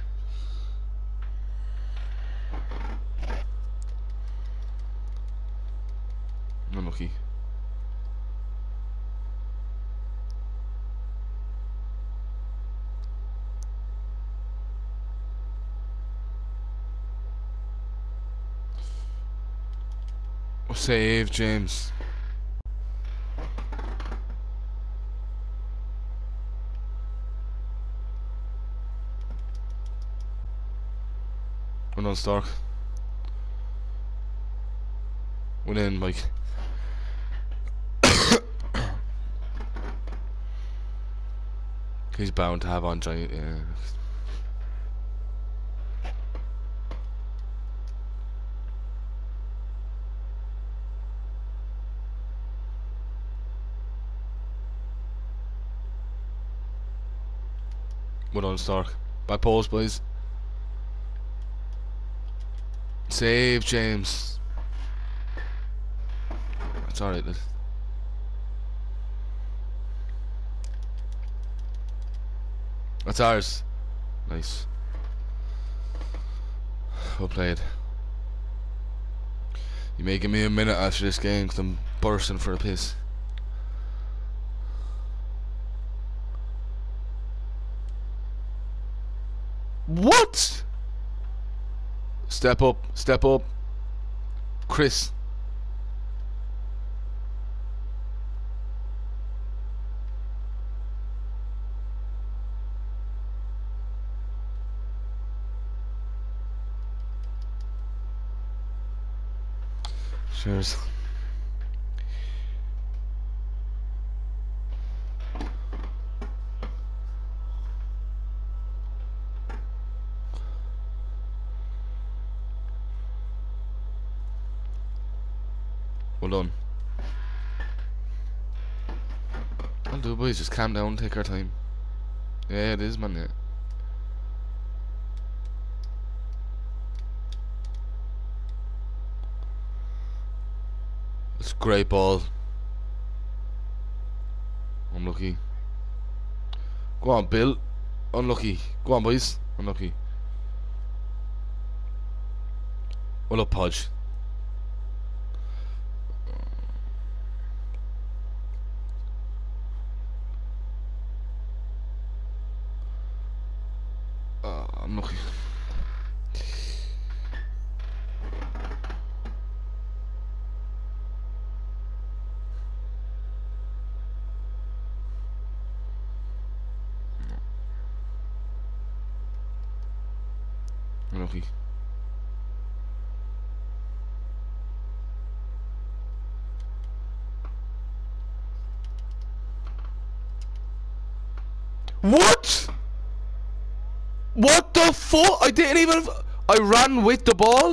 Unlucky. Oh, save, James. Well done, Stark. Went in, Mike. He's bound to have on giant. Yeah. Well done, Stark. Back post, boys. Save, James. That's alright, then. That's ours. Nice. Well played. You may give me a minute after this game because I'm bursting for a piss. What? Step up, step up. Chris. Cheers. Well done. I'll do, boys. Just calm down, take our time. Yeah, it is, man. Yeah. It's a great ball. Unlucky. Go on, Bill. Unlucky. Go on, boys. Unlucky. Well up, Podge. Unlucky. Unlucky. What? What the fuck? I didn't even. I ran with the ball.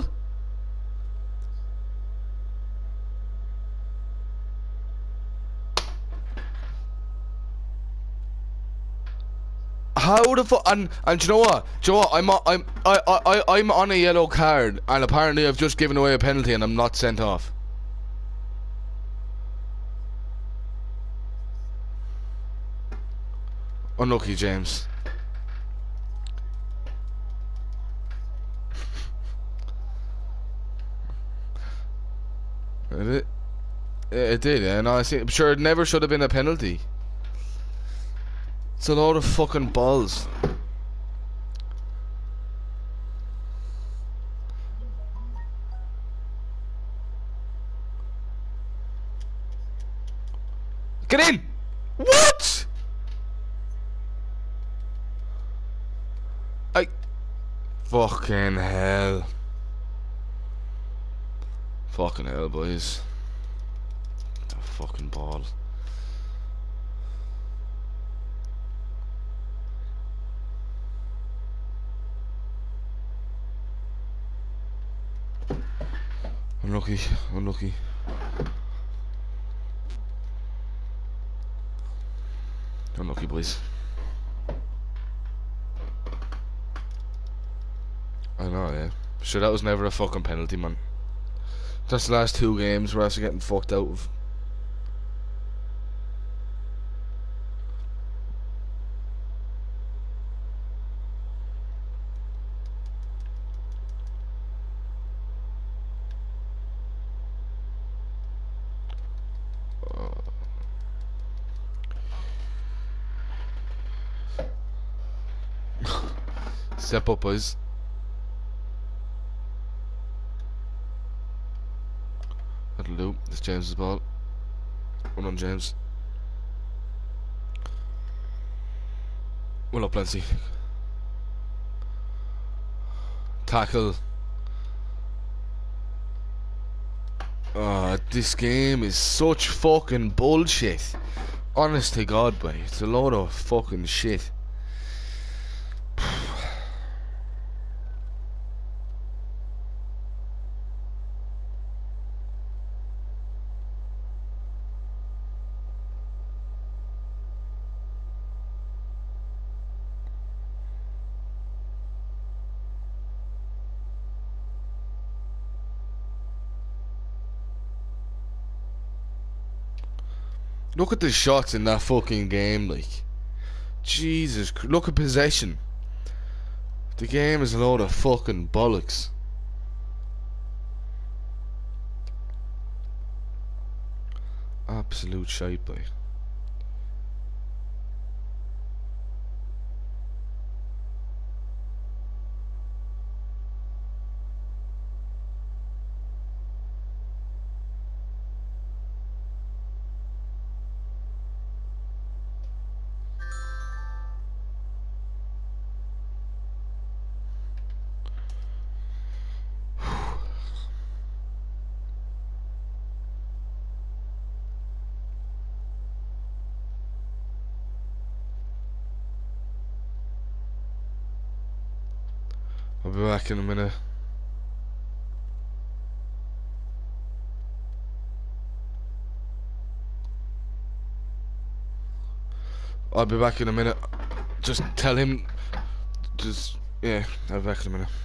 How the fuck? And do you know what? Do you know what? I'm on a yellow card, and apparently I've just given away a penalty, and I'm not sent off. Unlucky, James. It did, yeah. No, I'm sure it never should have been a penalty. It's a load of fucking balls. Get in! What? Fucking hell. Fucking hell, boys. The fucking ball. Unlucky, unlucky. Unlucky, boys. I know, yeah. Sure, that was never a fucking penalty, man. That's the last two games we're actually getting fucked out of. Step up, boys. That'll do. It's James's ball. Run on, James. Well up, Lancy. Tackle. This game is such fucking bullshit. Honest to God, boy. It's a load of fucking shit. Look at the shots in that fucking game, like. Jesus, look at possession. The game is a load of fucking bollocks. Absolute shite, boy. I'll be back in a minute. I'll be back in a minute. Just tell him. Yeah, I'll be back in a minute.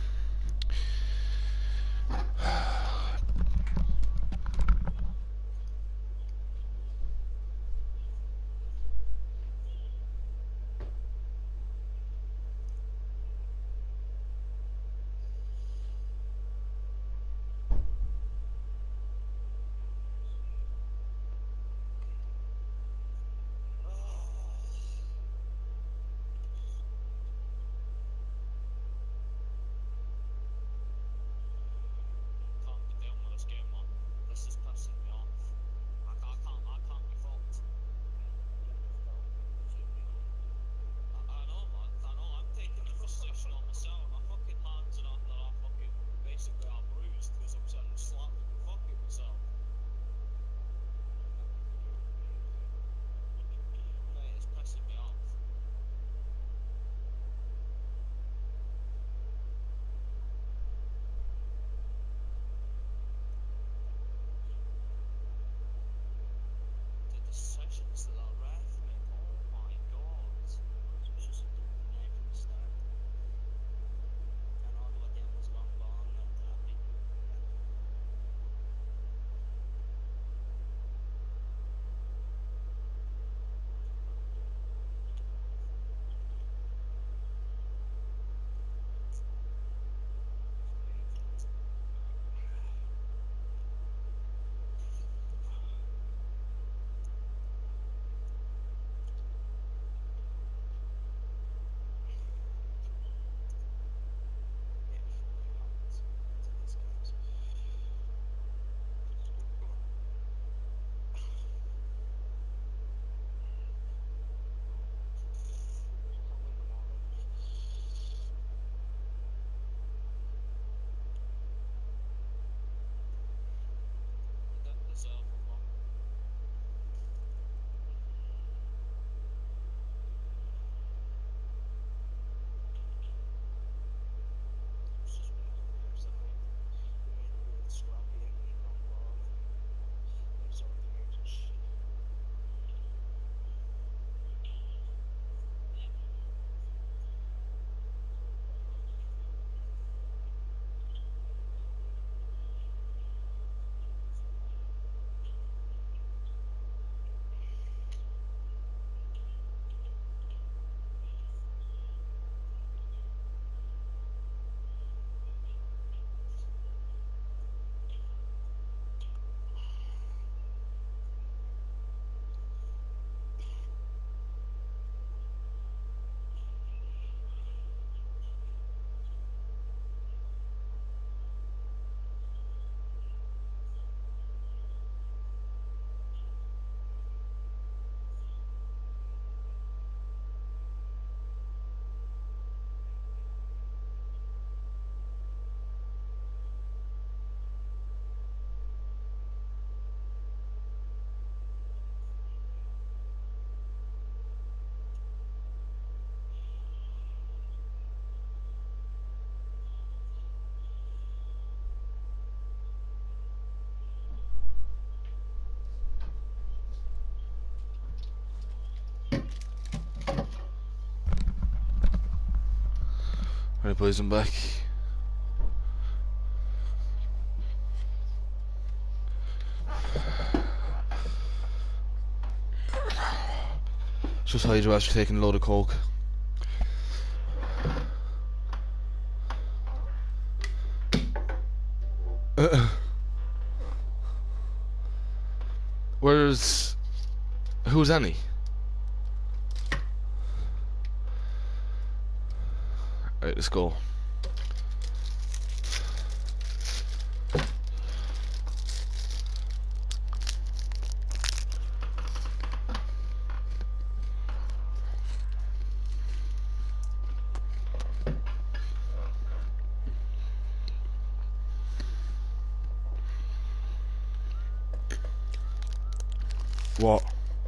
Right, boys, I'm back. Just Hydro after taking a load of coke. Who's Annie? Right, let's go. What?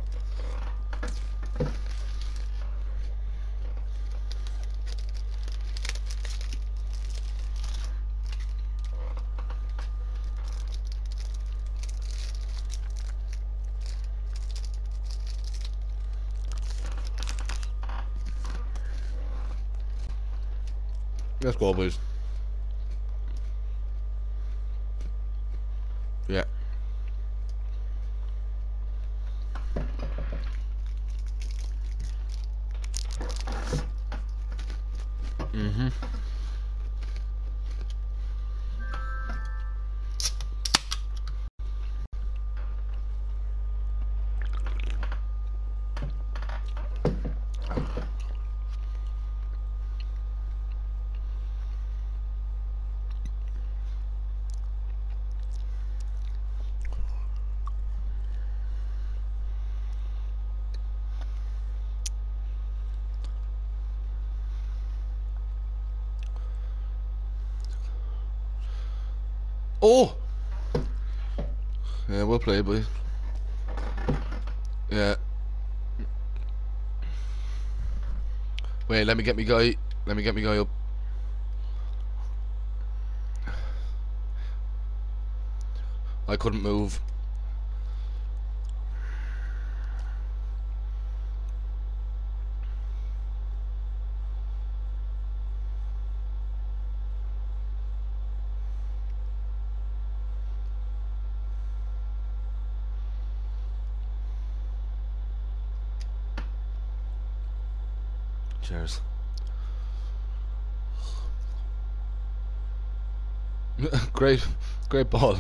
Let's go, boys. Yeah. Oh! Yeah, well played, boys. Yeah. Wait, let me get me guy. Let me get me guy up. I couldn't move. Cheers. Great ball.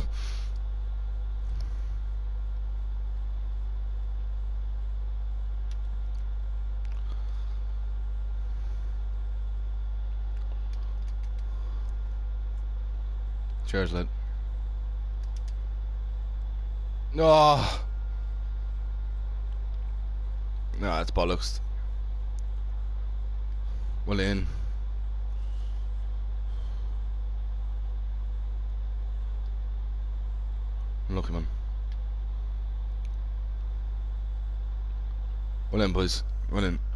Cheers, lad. No. No, it's bollocks. Well in. Lucky man. Well in, boys. Well in.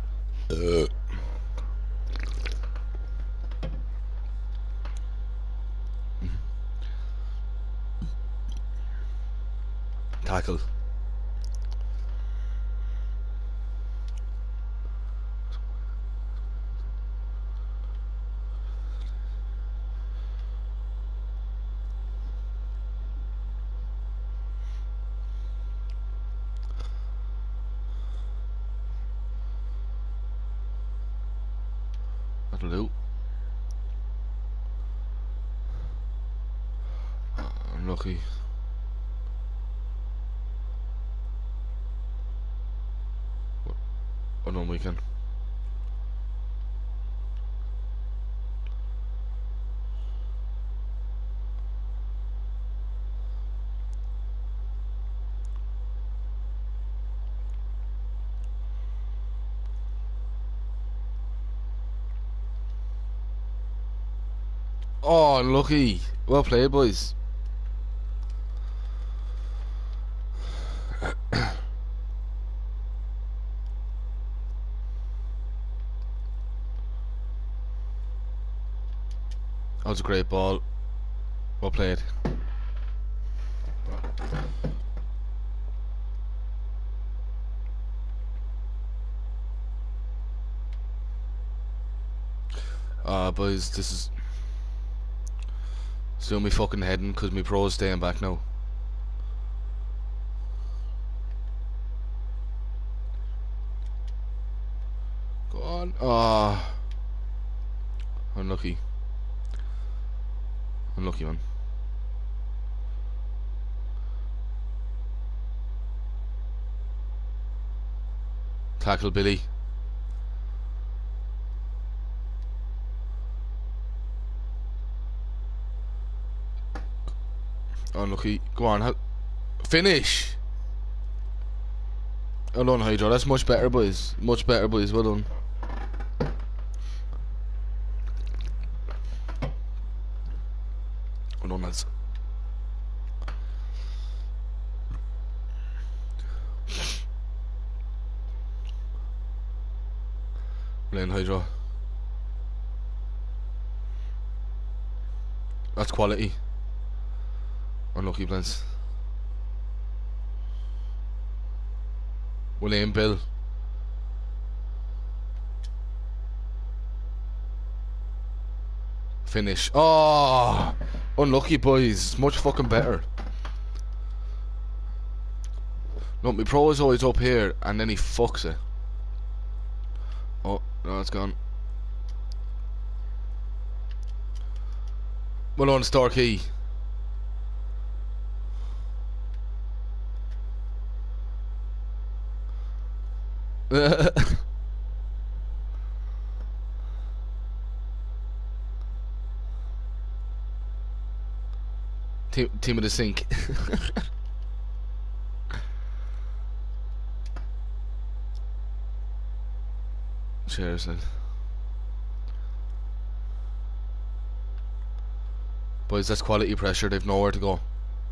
Tackle. That'll do. Unlucky. What on weekend? Oh, unlucky. Well played, boys. That was a great ball. Well played. Boys, this is still me fucking heading because my pro's staying back now. Go on. Unlucky. Unlucky one. Tackle Billy. Unlucky. Go on. Finish. Well done, Hydro. That's much better, boys. Much better, boys. Well done. Well done, lads. Playing Hydro. That's quality. Unlucky plans. William Bill. Finish. Oh, unlucky, boys. Much fucking better. No, my pro is always up here and then he fucks it. Oh, no, it's gone. Well on, Starkey. Team of the sink. Cheers, then. Boys, that's quality pressure. They've nowhere to go.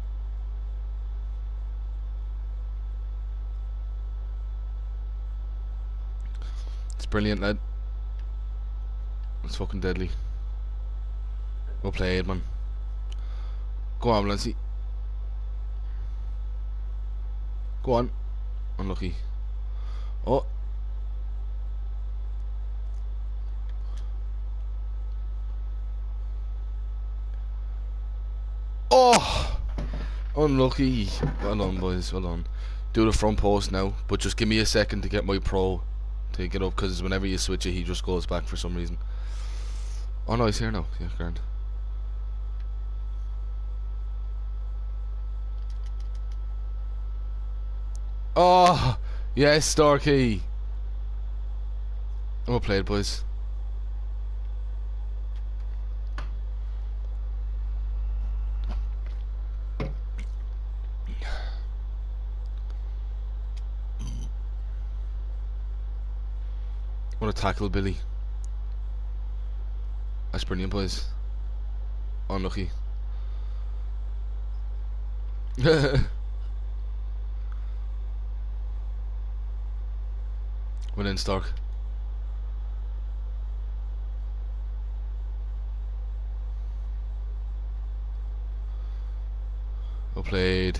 It's brilliant, lad. It's fucking deadly. Well played, man. Go on, Valency. Go on. Unlucky. Oh. Oh! Unlucky. Well done, boys. Well done. Do the front post now, but just give me a second to get my pro to get up, because whenever you switch it, he just goes back for some reason. Oh no, he's here now. Yeah, grand. Oh, yes, Starkey. Well played, boys. What a tackle, Billy. That's brilliant, boys. Unlucky. Well in, Stark. Well played.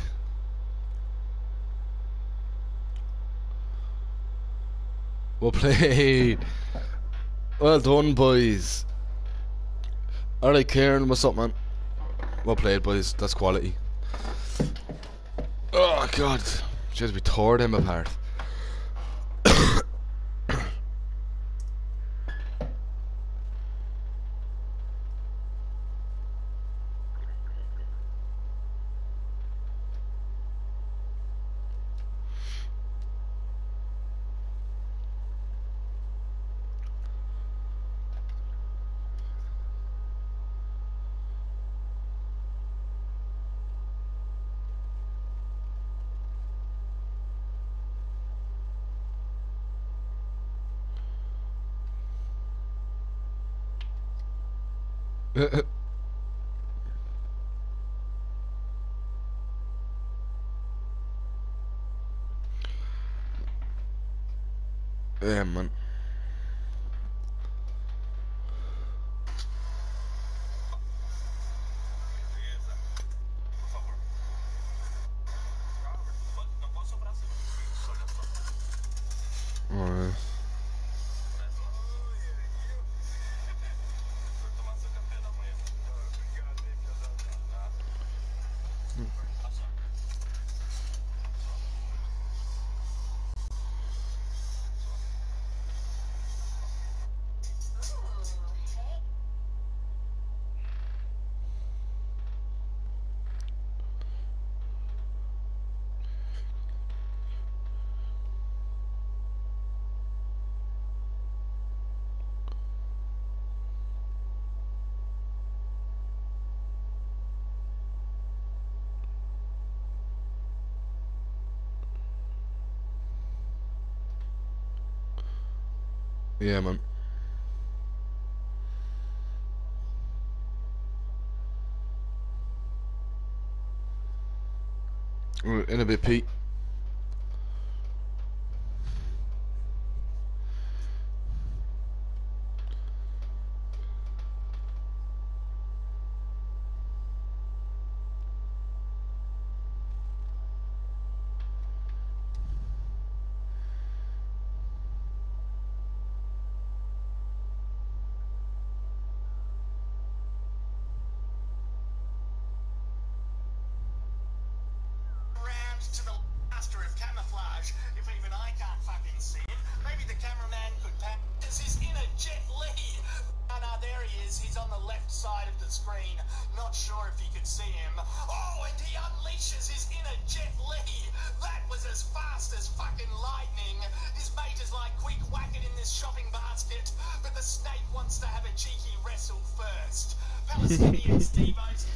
Well played. Well done, boys. Alright, Kieran, what's up, man? Well played, boys. That's quality. Oh, God. Jeez, we tore them apart. Yeah, man. Alright. Yeah, man. In a bit, Pete. To the master of camouflage. If even I can't fucking see it, maybe the cameraman could pass. He's in a Jet Li. Oh, no, there he is. He's on the left side of the screen. Not sure if you could see him. Oh, and he unleashes his inner Jet Li. That was as fast as fucking lightning. His mate is like, quick, whack it in this shopping basket. But the snake wants to have a cheeky wrestle first. Palestinian Steve-O's.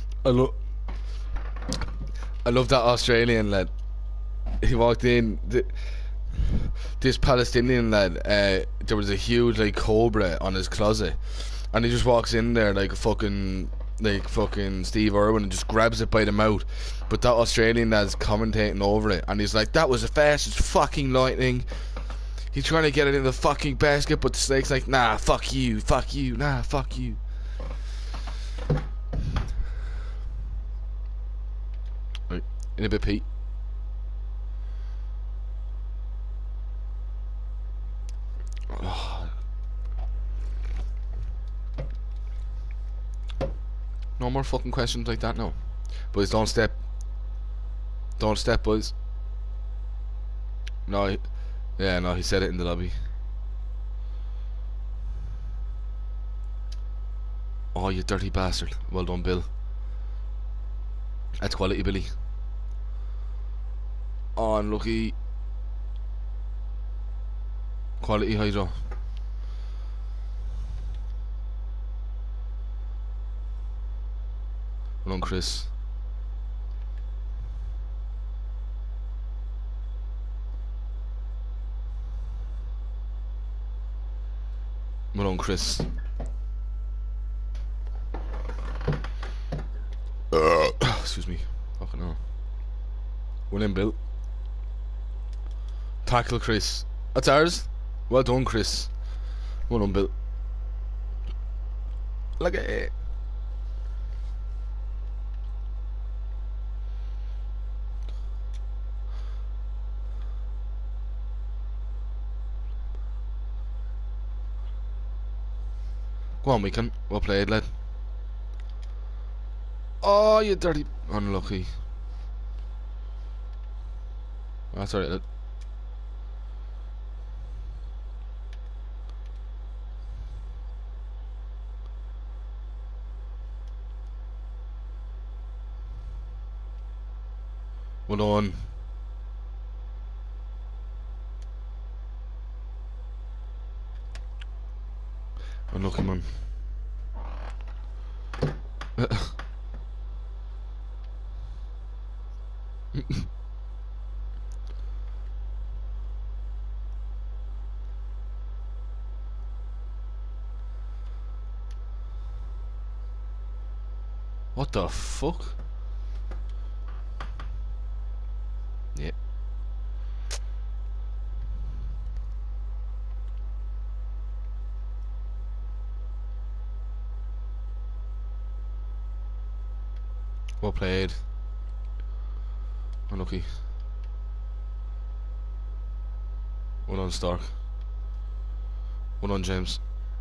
I love that Australian lad. He walked in. This Palestinian lad. There was a huge like cobra on his closet, and he just walks in there like a fucking Steve Irwin and just grabs it by the mouth. But that Australian lad's commentating over it, and he's like, "That was the fastest fucking lightning." He's trying to get it in the fucking basket, but the snake's like, "Nah, fuck you, nah, fuck you." Right, in a bit, Pete. Oh. No more fucking questions like that, no. Boys, don't step. Don't step, boys. No, yeah, no, he said it in the lobby. Oh, you dirty bastard. Well done, Bill. That's quality, Billy. Oh, unlucky. Quality, Hydro. Well done, Chris. Well done, Chris. Excuse me. Fucking hell. Well in, Bill. Tackle, Chris. That's ours. Well done, Chris. Well done, Bill. Look at it. Go on, we can. Well played, lad. Oh, you dirty. Unlucky. That's alright, lad. Well done. Unlucky, man. What the fuck? Yeah. Well played. Unlucky. Well done, Stark. Well done, James.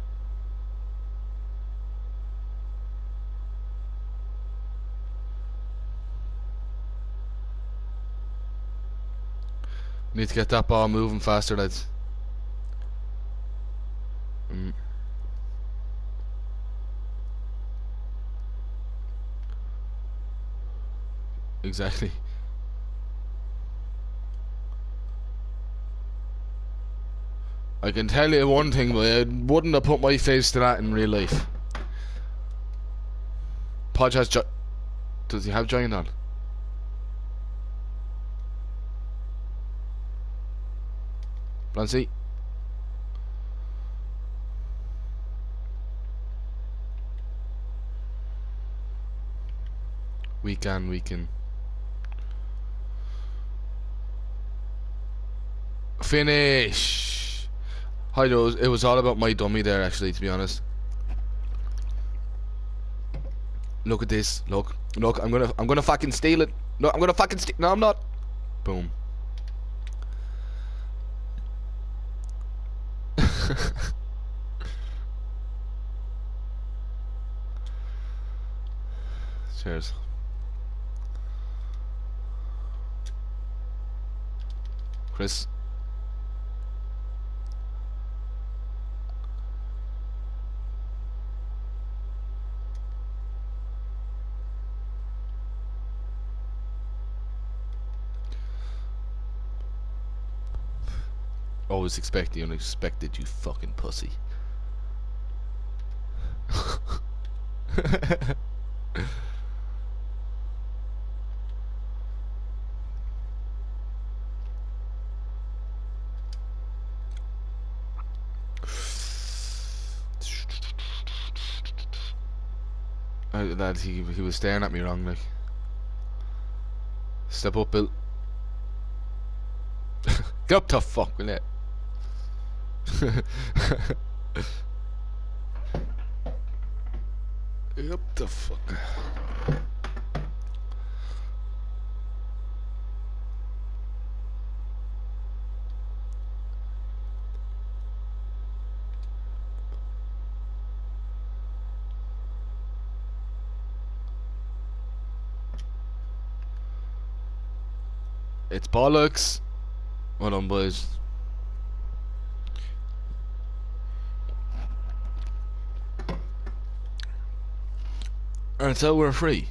Need to get that ball moving faster, lads. Exactly. I can tell you one thing, but I wouldn't have put my face to that in real life. Podge has does he have giant on? Blancy? We can. Finish! Hi, it was all about my dummy there, actually, to be honest. Look at this. Look, I'm gonna fucking steal it. No, I'm gonna fucking steal. No, I'm not. Boom. Cheers. Chris. Always expect the unexpected, you fucking pussy. Lad, he was staring at me wrong, like. Step up, Bill. Get up to fuck, will it? Up the fuck. It's bollocks. Well done, boys. And so we're free.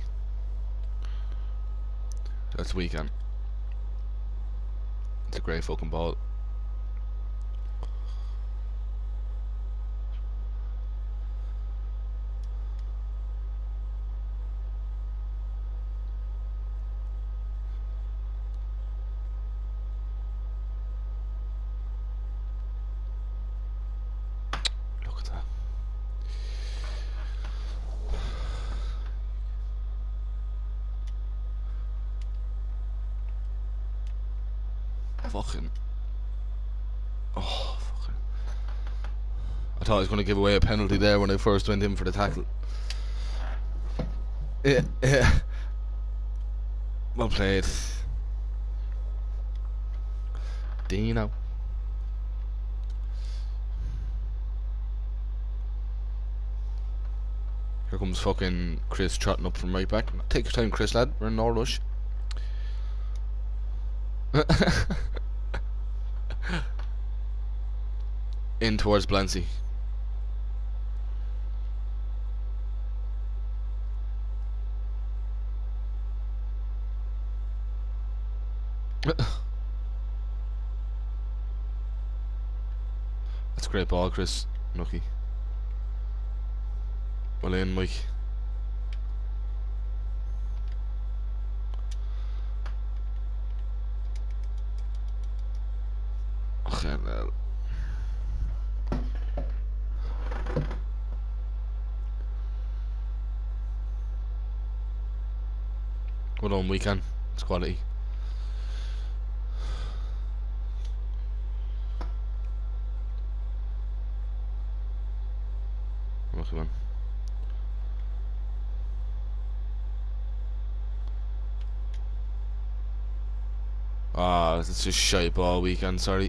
That's weekend. It's a great fucking ball. Look at that. Fucking. Oh, fucking. I thought I was going to give away a penalty there when I first went in for the tackle. Yeah. Well played. Dino. Here comes fucking Chris trotting up from right back. Take your time, Chris, lad. We're in no rush. In towards Blancy. That's a great ball, Chris. Lucky. Well in, Mike. Okay, well. Well done, weekend. It's quality. Lucky man. Ah, it's just shite ball weekend, sorry.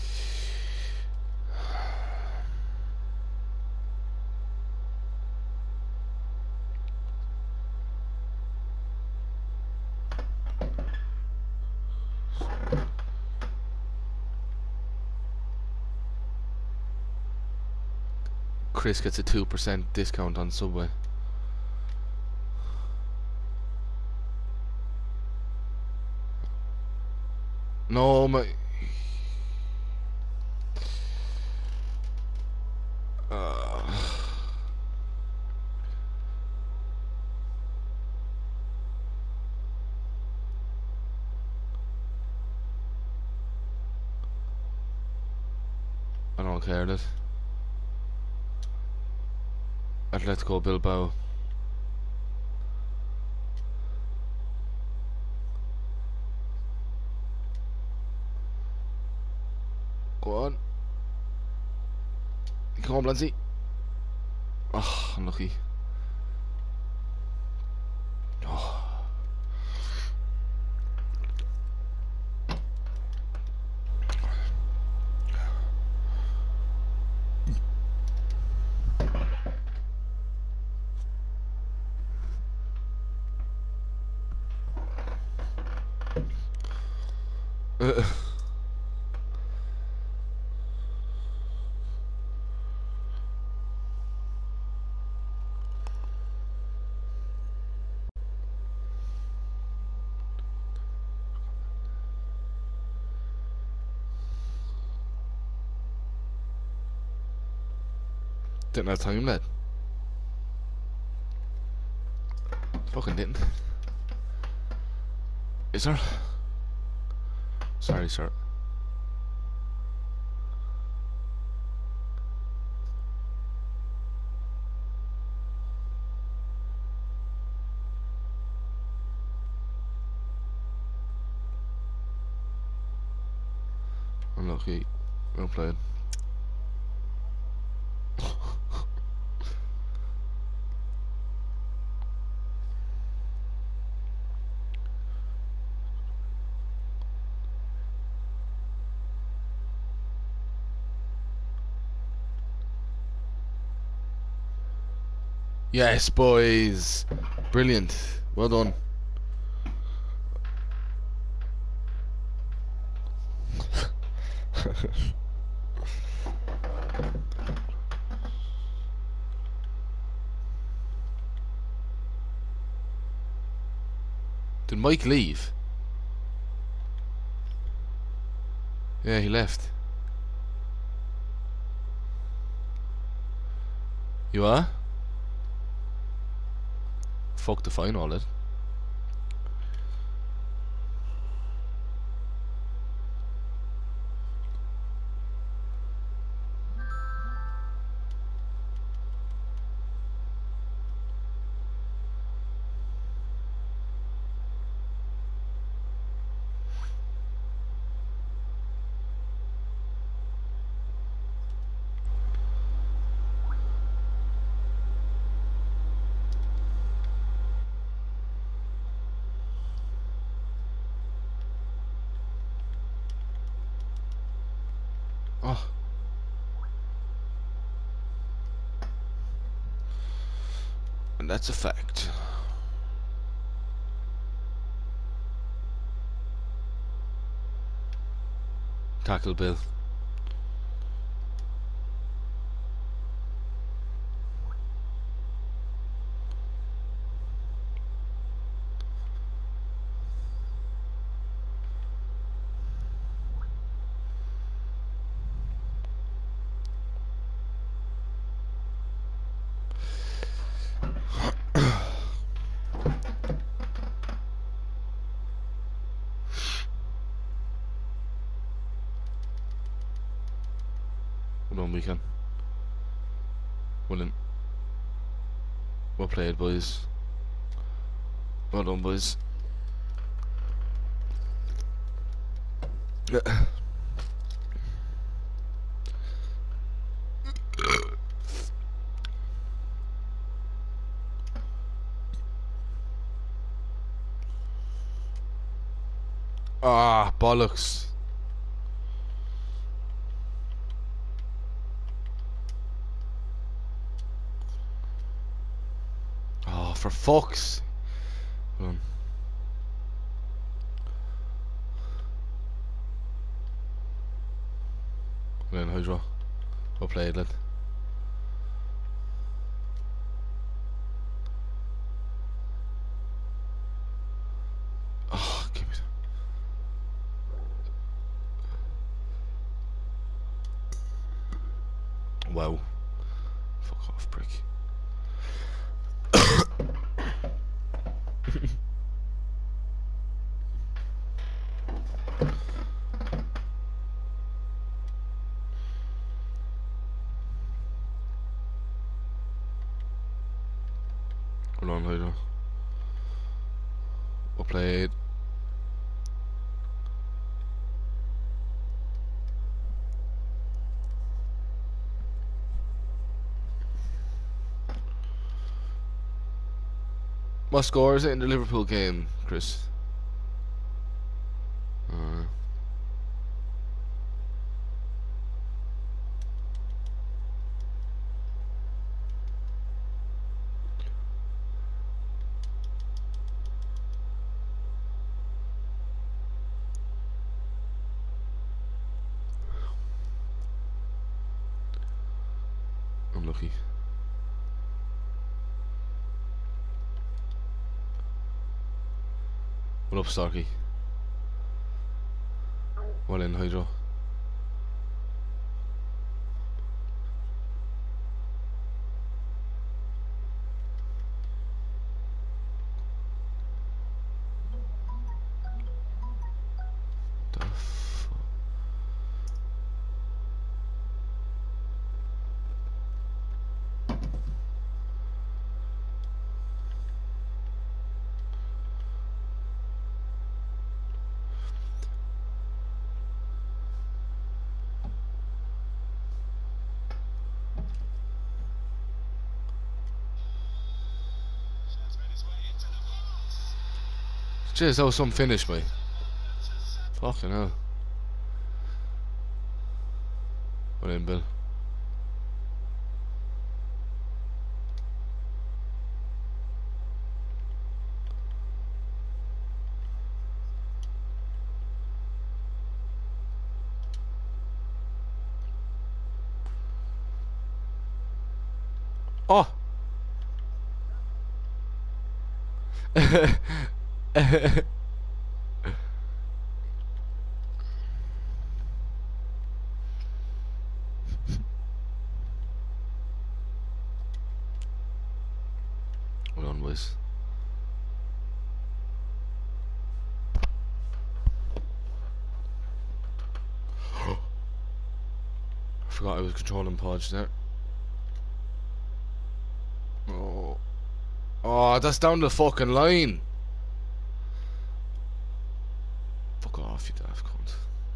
Chris gets a 2% discount on Subway. No, my... I don't care, that. Atletico Bilbao. Blancy. Oh, unlucky. Oh. Didn't have time, lad. Fucking didn't. Is there? Sorry, sir. Unlucky. Well played. Yes, boys. Brilliant. Well done. Did Mike leave? Yeah, he left. You are? Fuck the fine all it. Oh. And that's a fact. Tackle Bill. Well done, weekend. Well played, boys. Well done, boys. Ah, bollocks. Oh, for fuck's. Well done. Well done, Hydro. Well played, lad. Oh, give me that. Wow. Fuck off, prick. Well done, Hydro. Well played. What score is it in the Liverpool game, Chris? Unlucky. What up, Starkey? Well in, Hydro. The fuck? Jeez, that was some finish, mate. Fucking hell. Well in, Bill. Oh! Well on, boys. I forgot I was controlling Podge there. Oh. Oh, that's down the fucking line. Fuck off, you daft cunt.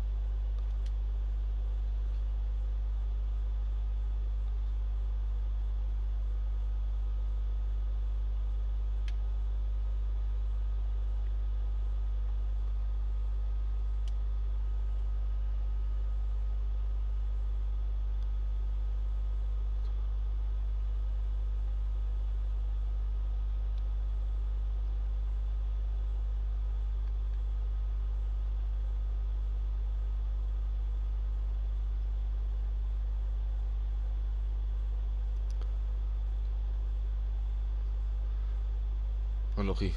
Unlucky.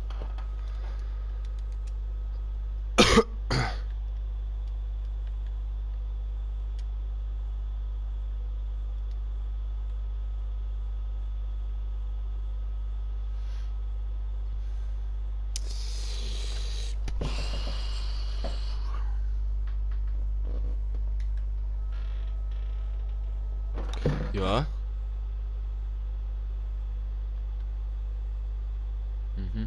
You are? Mm-hmm.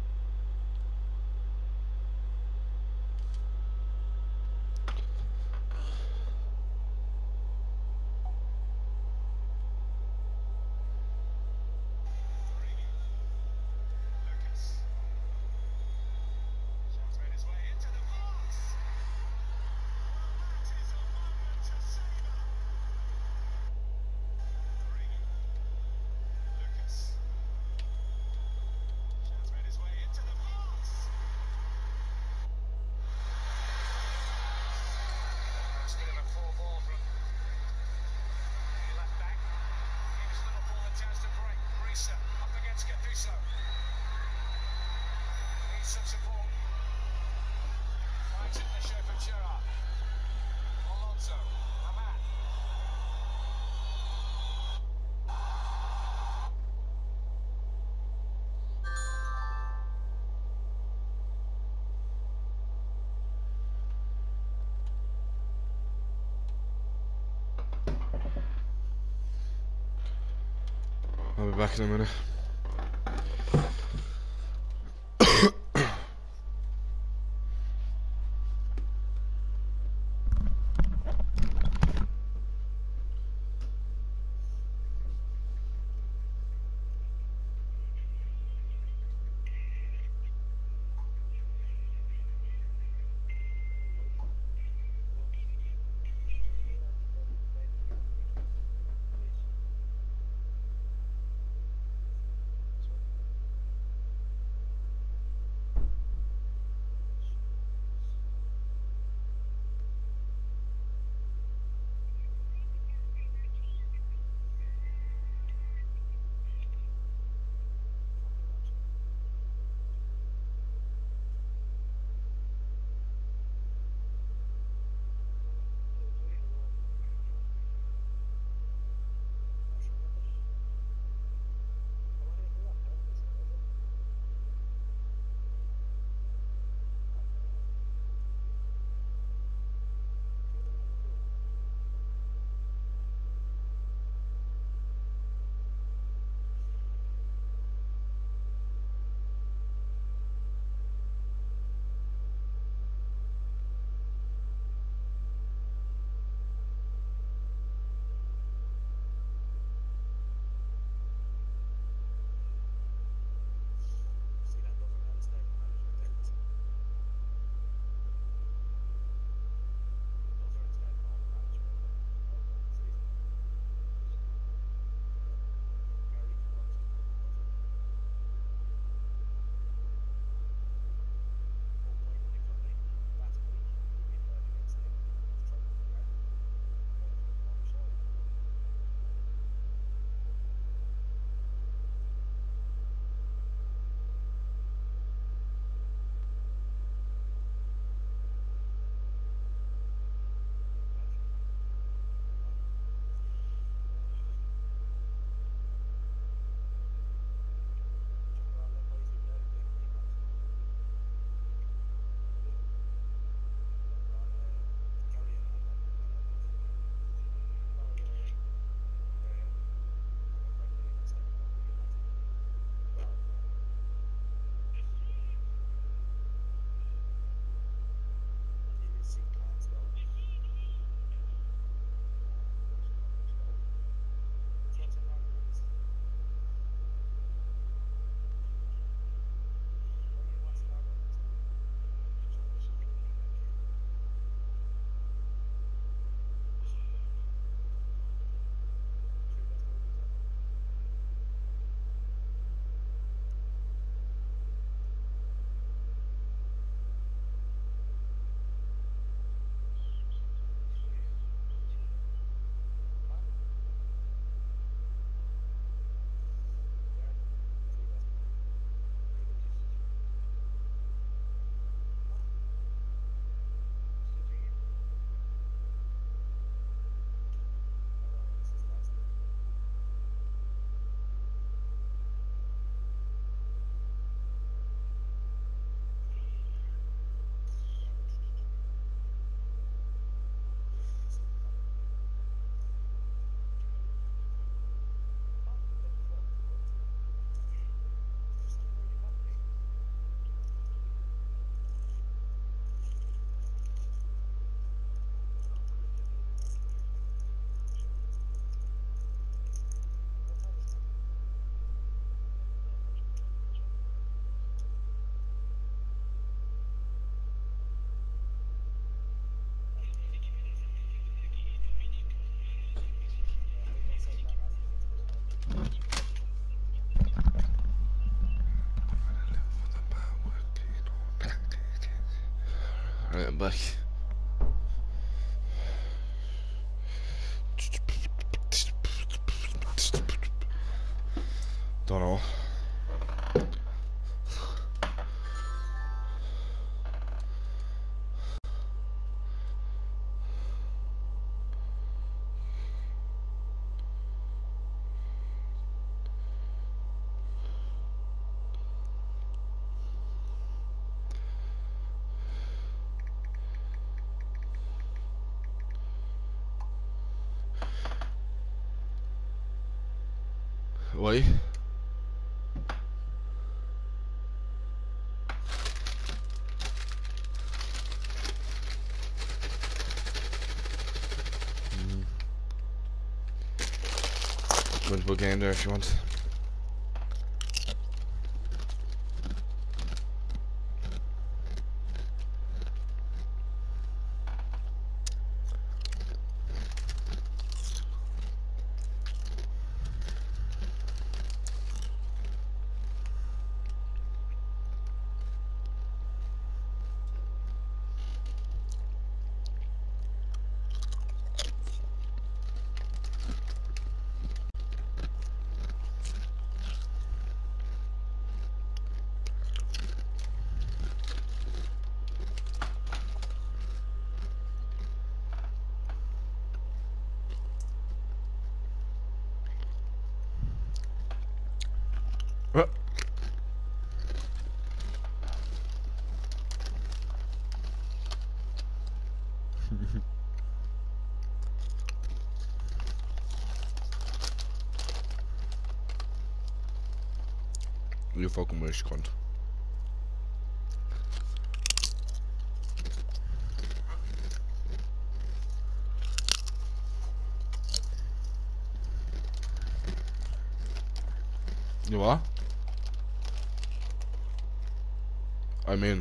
I'll be back in a minute. back. Don't know. Why? Go into a game there if you want. You fucking wish, cunt. You what? I mean,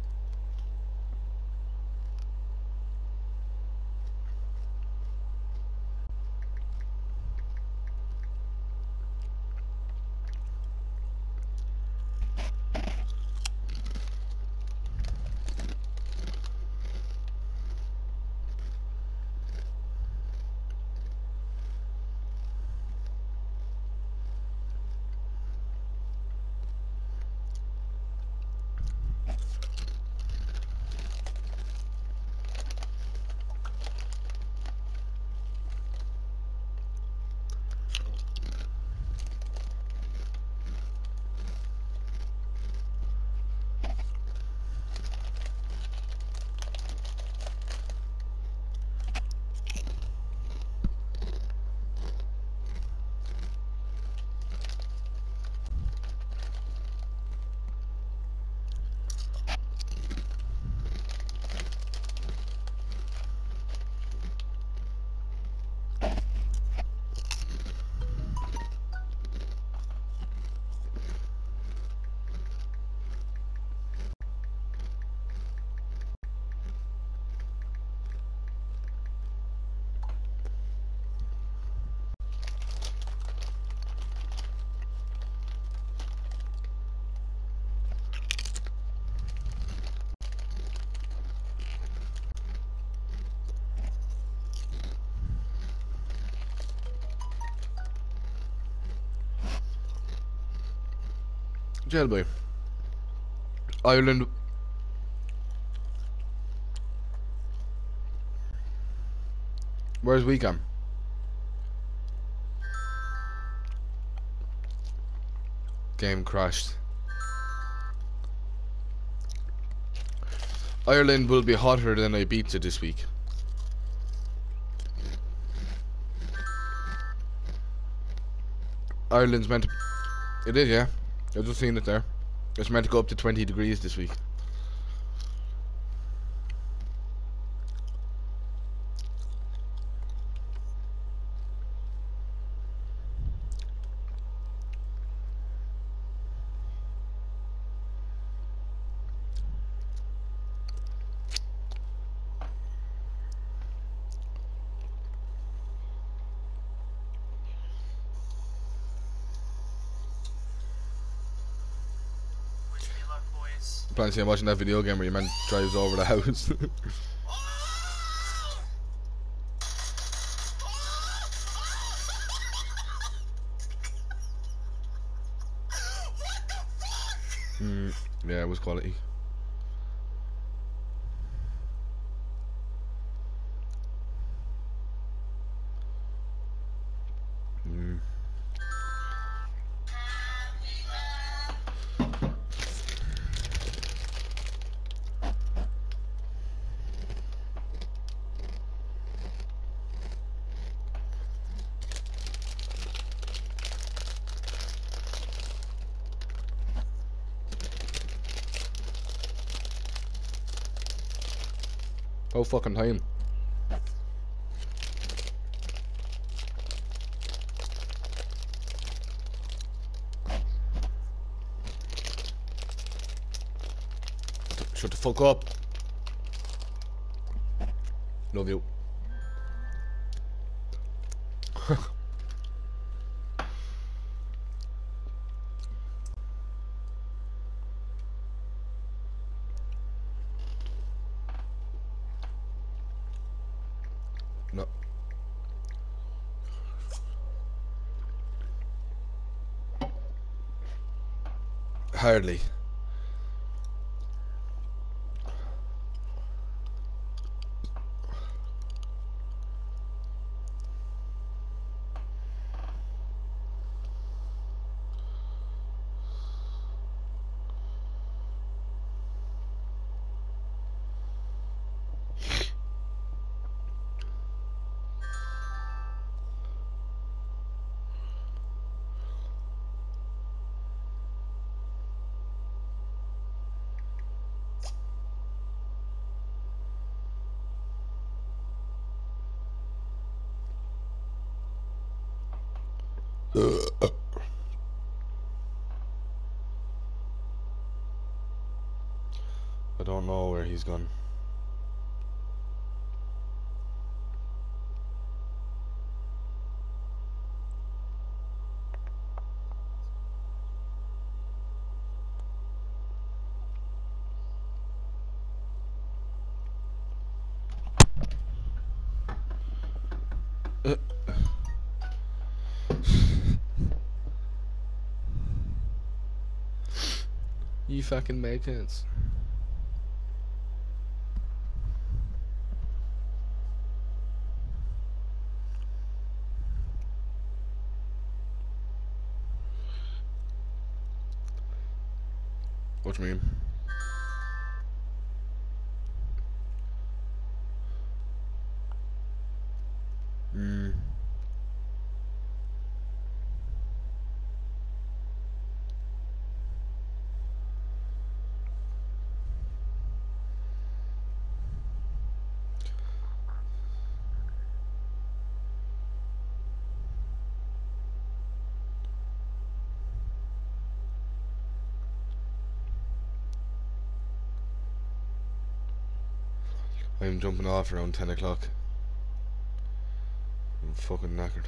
jailboy. Ireland. Where's Weekam? Game crashed. Ireland will be hotter than Ibiza this week. Ireland's meant to... It is, yeah. I've just seen it there. It's meant to go up to 20 degrees this week. Wish me luck, boys. Fancy I'm watching that video game where your man drives over the house. Yeah, it was quality. Oh fucking time. Shut the fuck up. Love you. No. Hardly. I don't know where he's gone. You fucking maggots. What do you mean? I'm jumping off around 10 o'clock. I'm fucking knackered.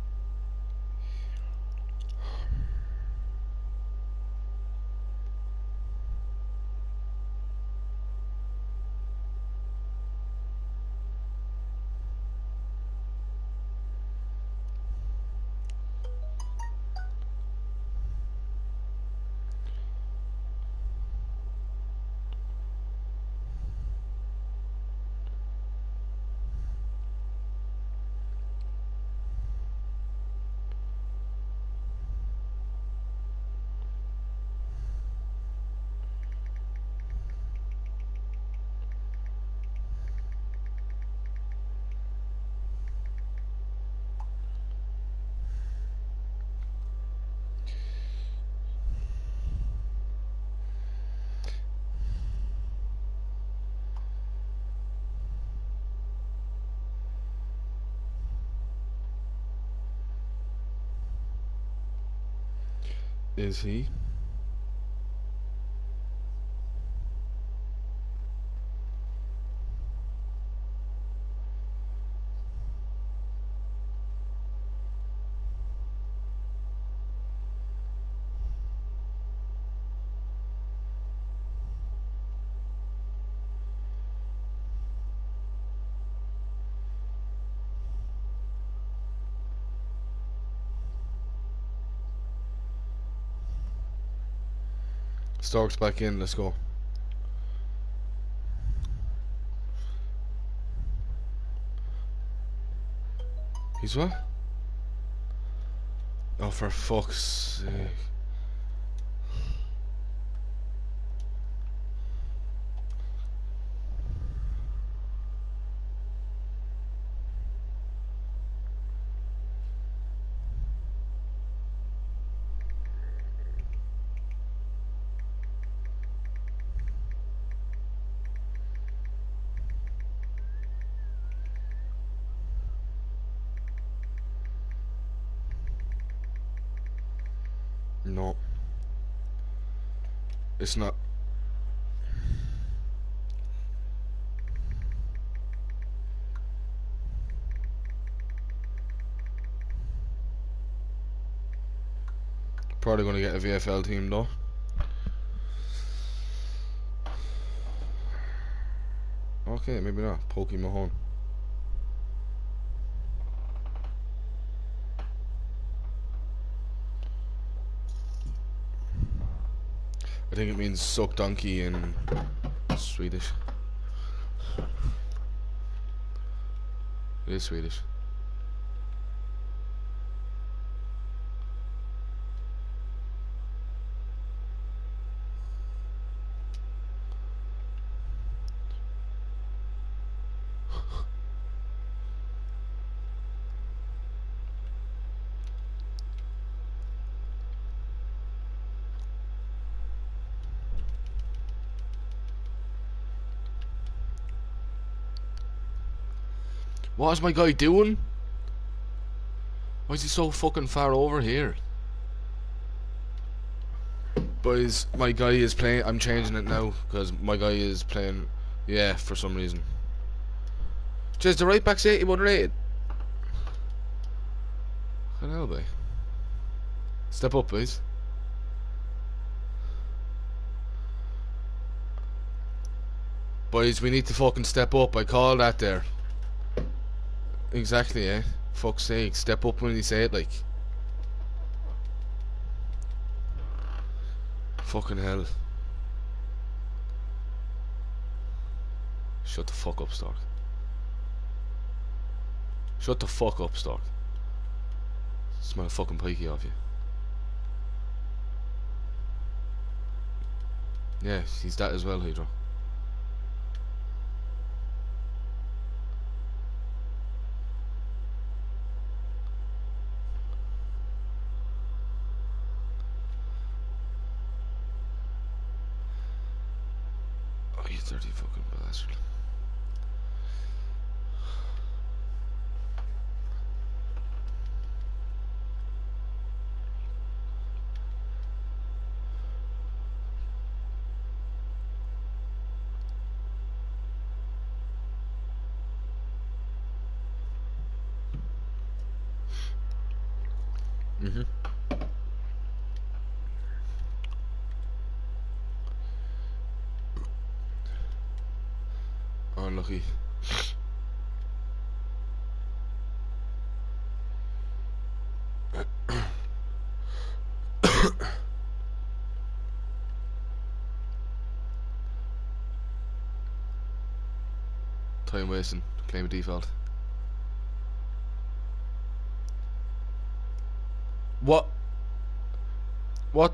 Is he? Stark's back in, let's go. He's what? Oh, for fuck's sake. No. It's not. Probably gonna get a VFL team though. Okay, maybe not. Pokey Mahone. I think it means suck donkey in Swedish. It is Swedish. What is my guy doing? Why is he so fucking far over here? Boys, my guy is playing. I'm changing it now because my guy is playing. Yeah, for some reason. Just the right back's 81 rated. What the hell, boy? Step up, boys. Boys, we need to fucking step up. I call that there. Exactly, eh? Fuck's sake, step up when you say it, like. Fucking hell. Shut the fuck up, Stark. Shut the fuck up, Stark. Smell a fucking pikey off you. Yeah, he's that as well, Hydro. Oh, you dirty fucking bastard. Unlucky. Time wasting. Claim a default. What? What?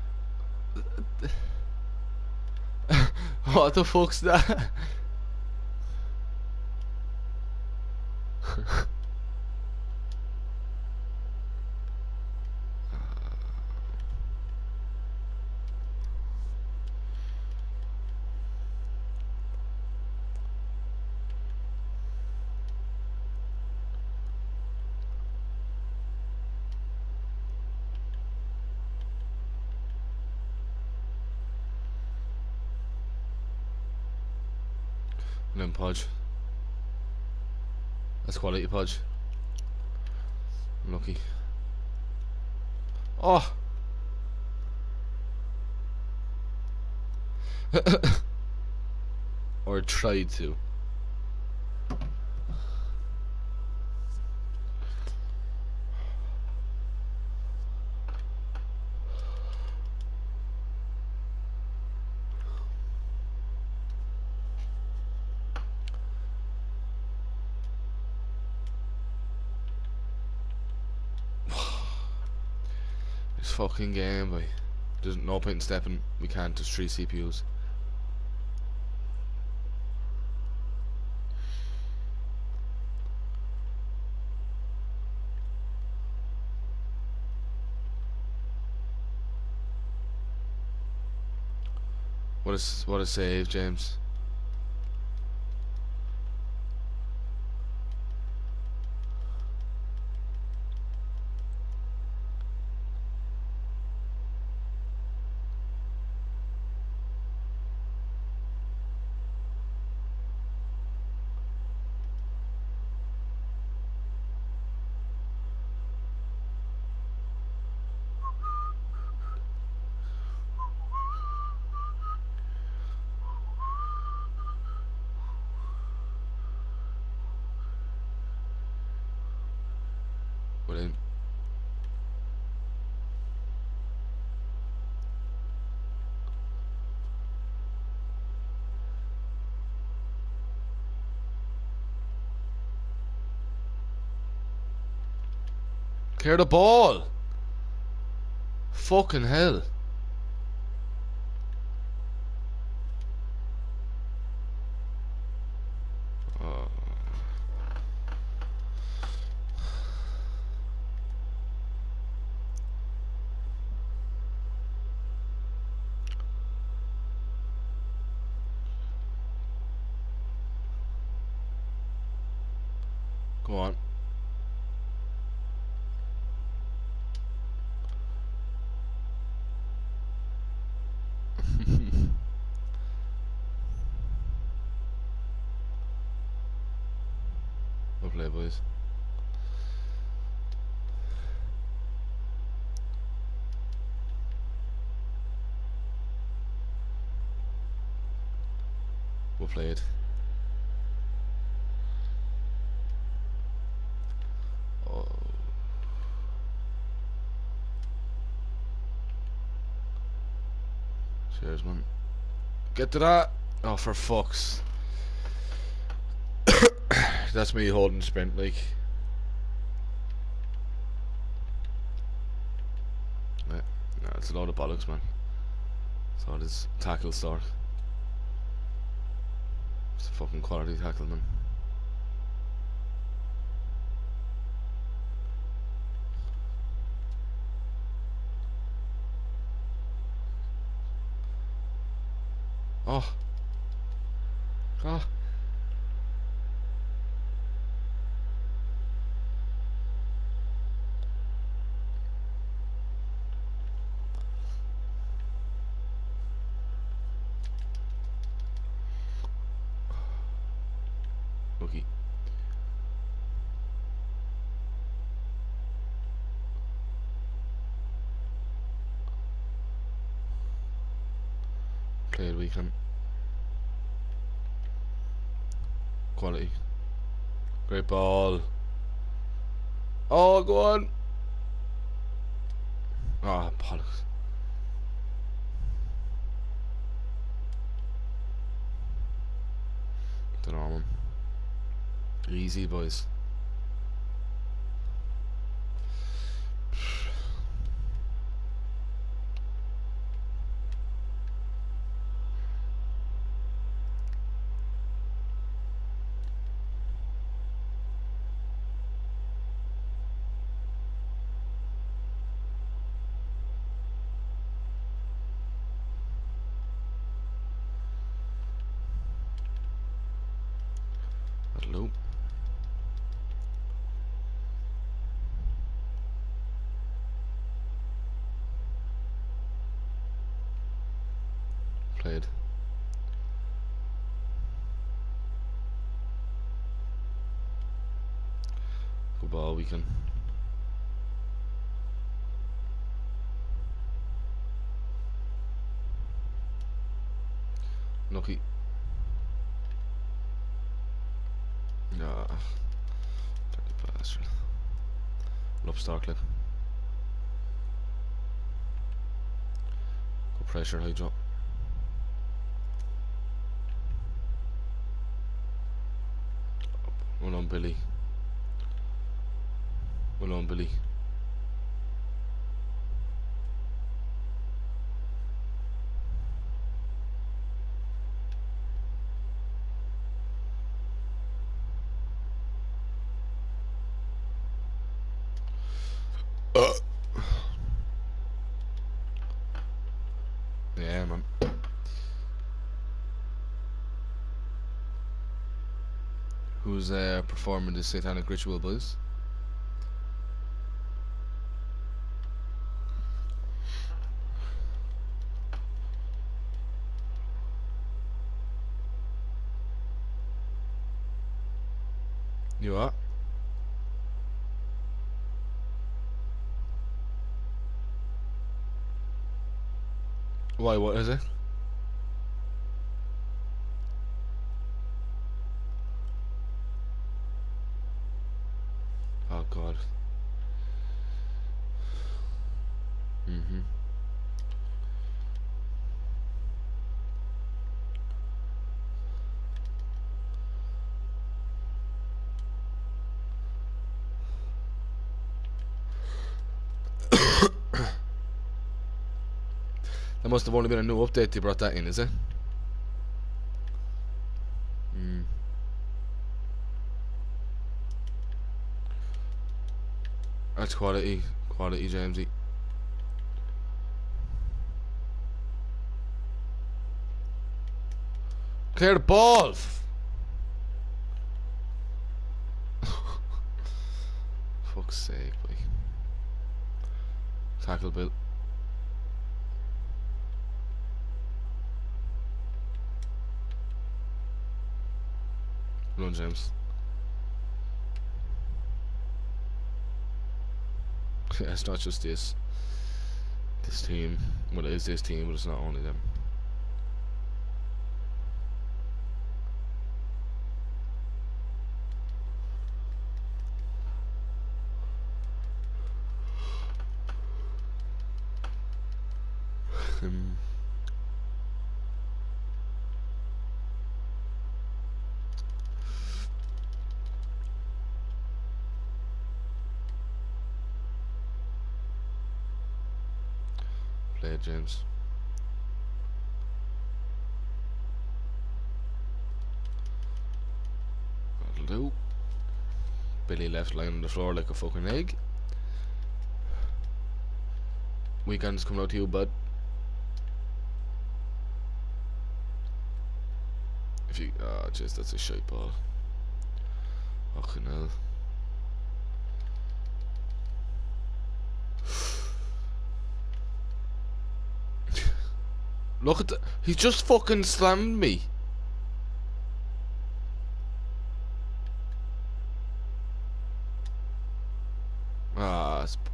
What the fuck's that? And then Podge. That's quality Podge. Unlucky. Oh! Or tried to. This fucking game, boy. There's no point in stepping. We can't. There's 3 CPUs. What a save, James. Brilliant. Clear the ball. Fucking hell. Oh. Go on. Well played, boys. Well played. Oh. Cheers, man. Get to that. Oh, for fuck's. That's me holding the sprint, like. Yeah, no, it's a load of bollocks, man. So this tackle store. It's a fucking quality tackle, man. Oh. Oh. Okay. Played weekend. Quality. Great ball. Oh, go on. Ah, oh, bollocks. Don't know, man. Easy, boys. Hello. Played. Good ball, weekend. Lucky. Nah. Dirty bastard. Love star clip. Good pressure, high drop. Well on, Billy. Well on, Billy. Yeah, man. Who's performing the satanic ritual, boys? You what? Why, what is it? Oh god. Mm-hmm. There must have only been a new update they brought that in, is it? Mm. That's quality. Quality, Jamesy. Clear the ball! Fuck's sake, boy. Tackle, Bill. Run, James. Yeah, it's not just this team. Well, it is this team, but it's not only them. Play it, James. That'll do. Billy left lying on the floor like a fucking egg. Weekend's coming out to you, bud. If you... Oh, jeez, that's a shite ball. Fucking hell. Look at the... He just fucking slammed me. Ah, it's...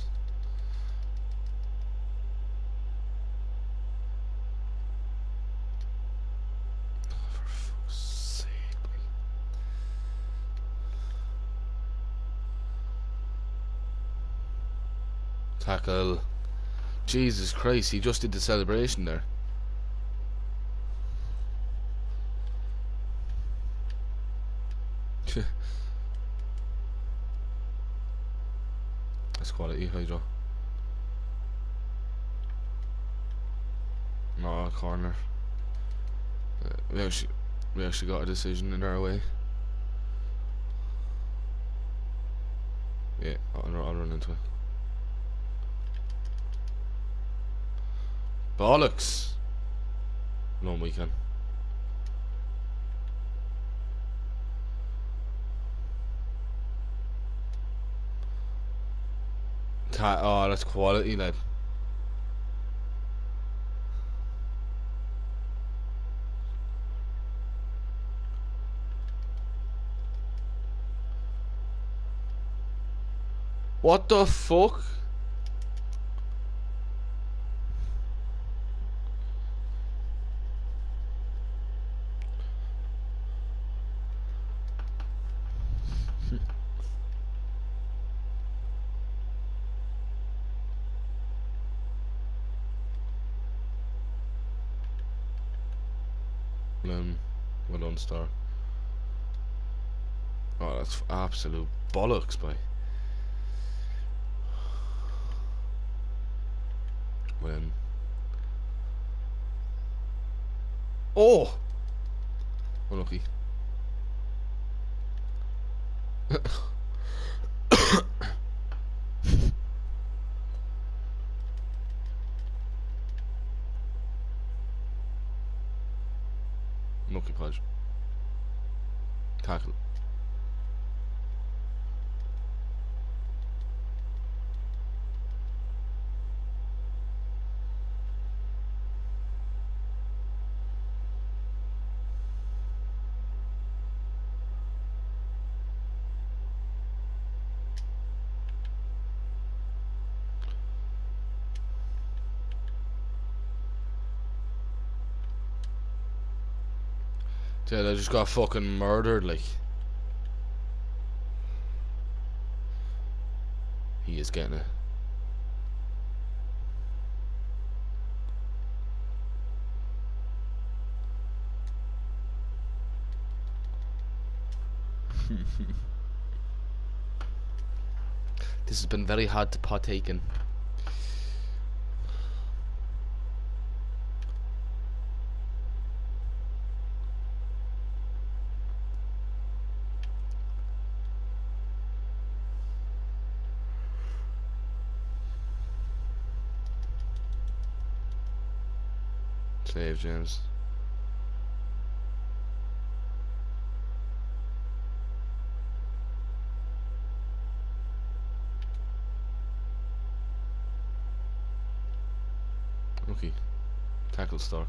For fuck's sake. Tackle. Jesus Christ, he just did the celebration there. That's quality, Hydro. No, corner. We actually got a decision in our way. Yeah, I'll run into it. Bollocks! Long weekend. Oh, that's quality, lad. What the fuck? Well done, Star. Oh, that's absolute bollocks, boy. When... Oh! Unlucky. Okay, Podge. Tackle. Yeah, they just got fucking murdered, like. He is getting it. This has been very hard to partake in. Save, James. Okay. Tackle Stark.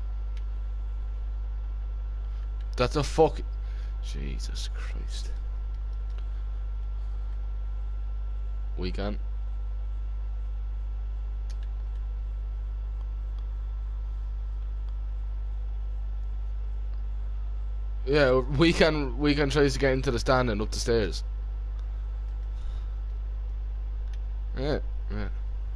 That's a fuck. Jesus Christ. We can. Yeah, we can try to get into the stand and up the stairs. Yeah, yeah.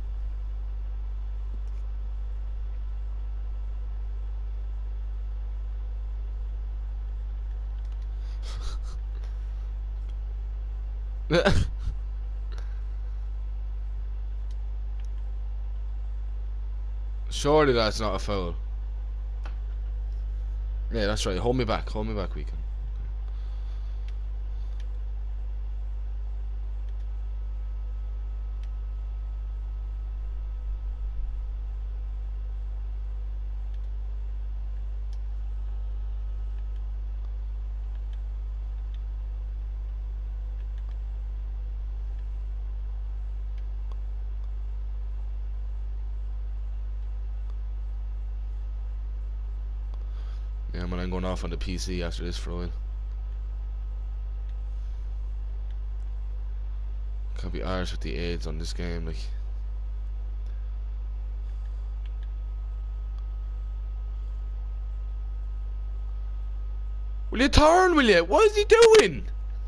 Surely that's not a foul. Yeah, that's right. Hold me back, we can. Yeah, man, I'm going off on the PC after this for a while. Can't be Irish with the AIDS on this game, like. Will you turn, will you? What is he doing?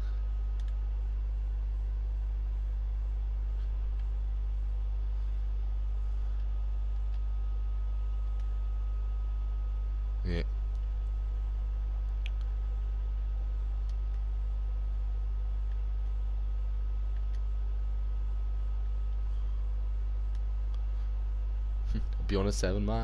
Yeah. I'll be on a 7, man.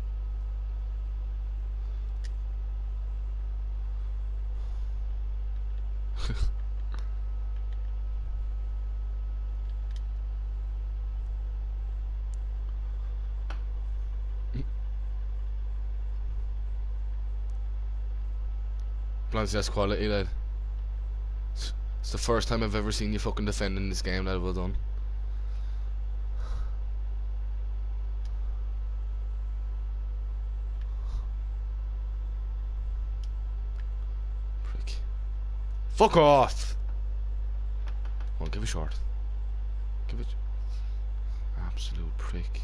That's quality, lad. It's the first time I've ever seen you fucking defend in this game, lad. Well done. Prick. Fuck off! Come on, give it short. Give it. Absolute prick.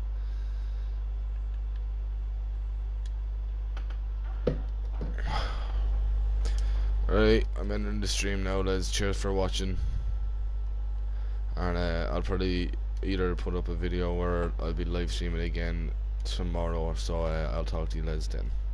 Right, I'm ending the stream now, lads. Cheers for watching. And I'll probably either put up a video or I'll be live streaming again tomorrow, so I'll talk to you lads then.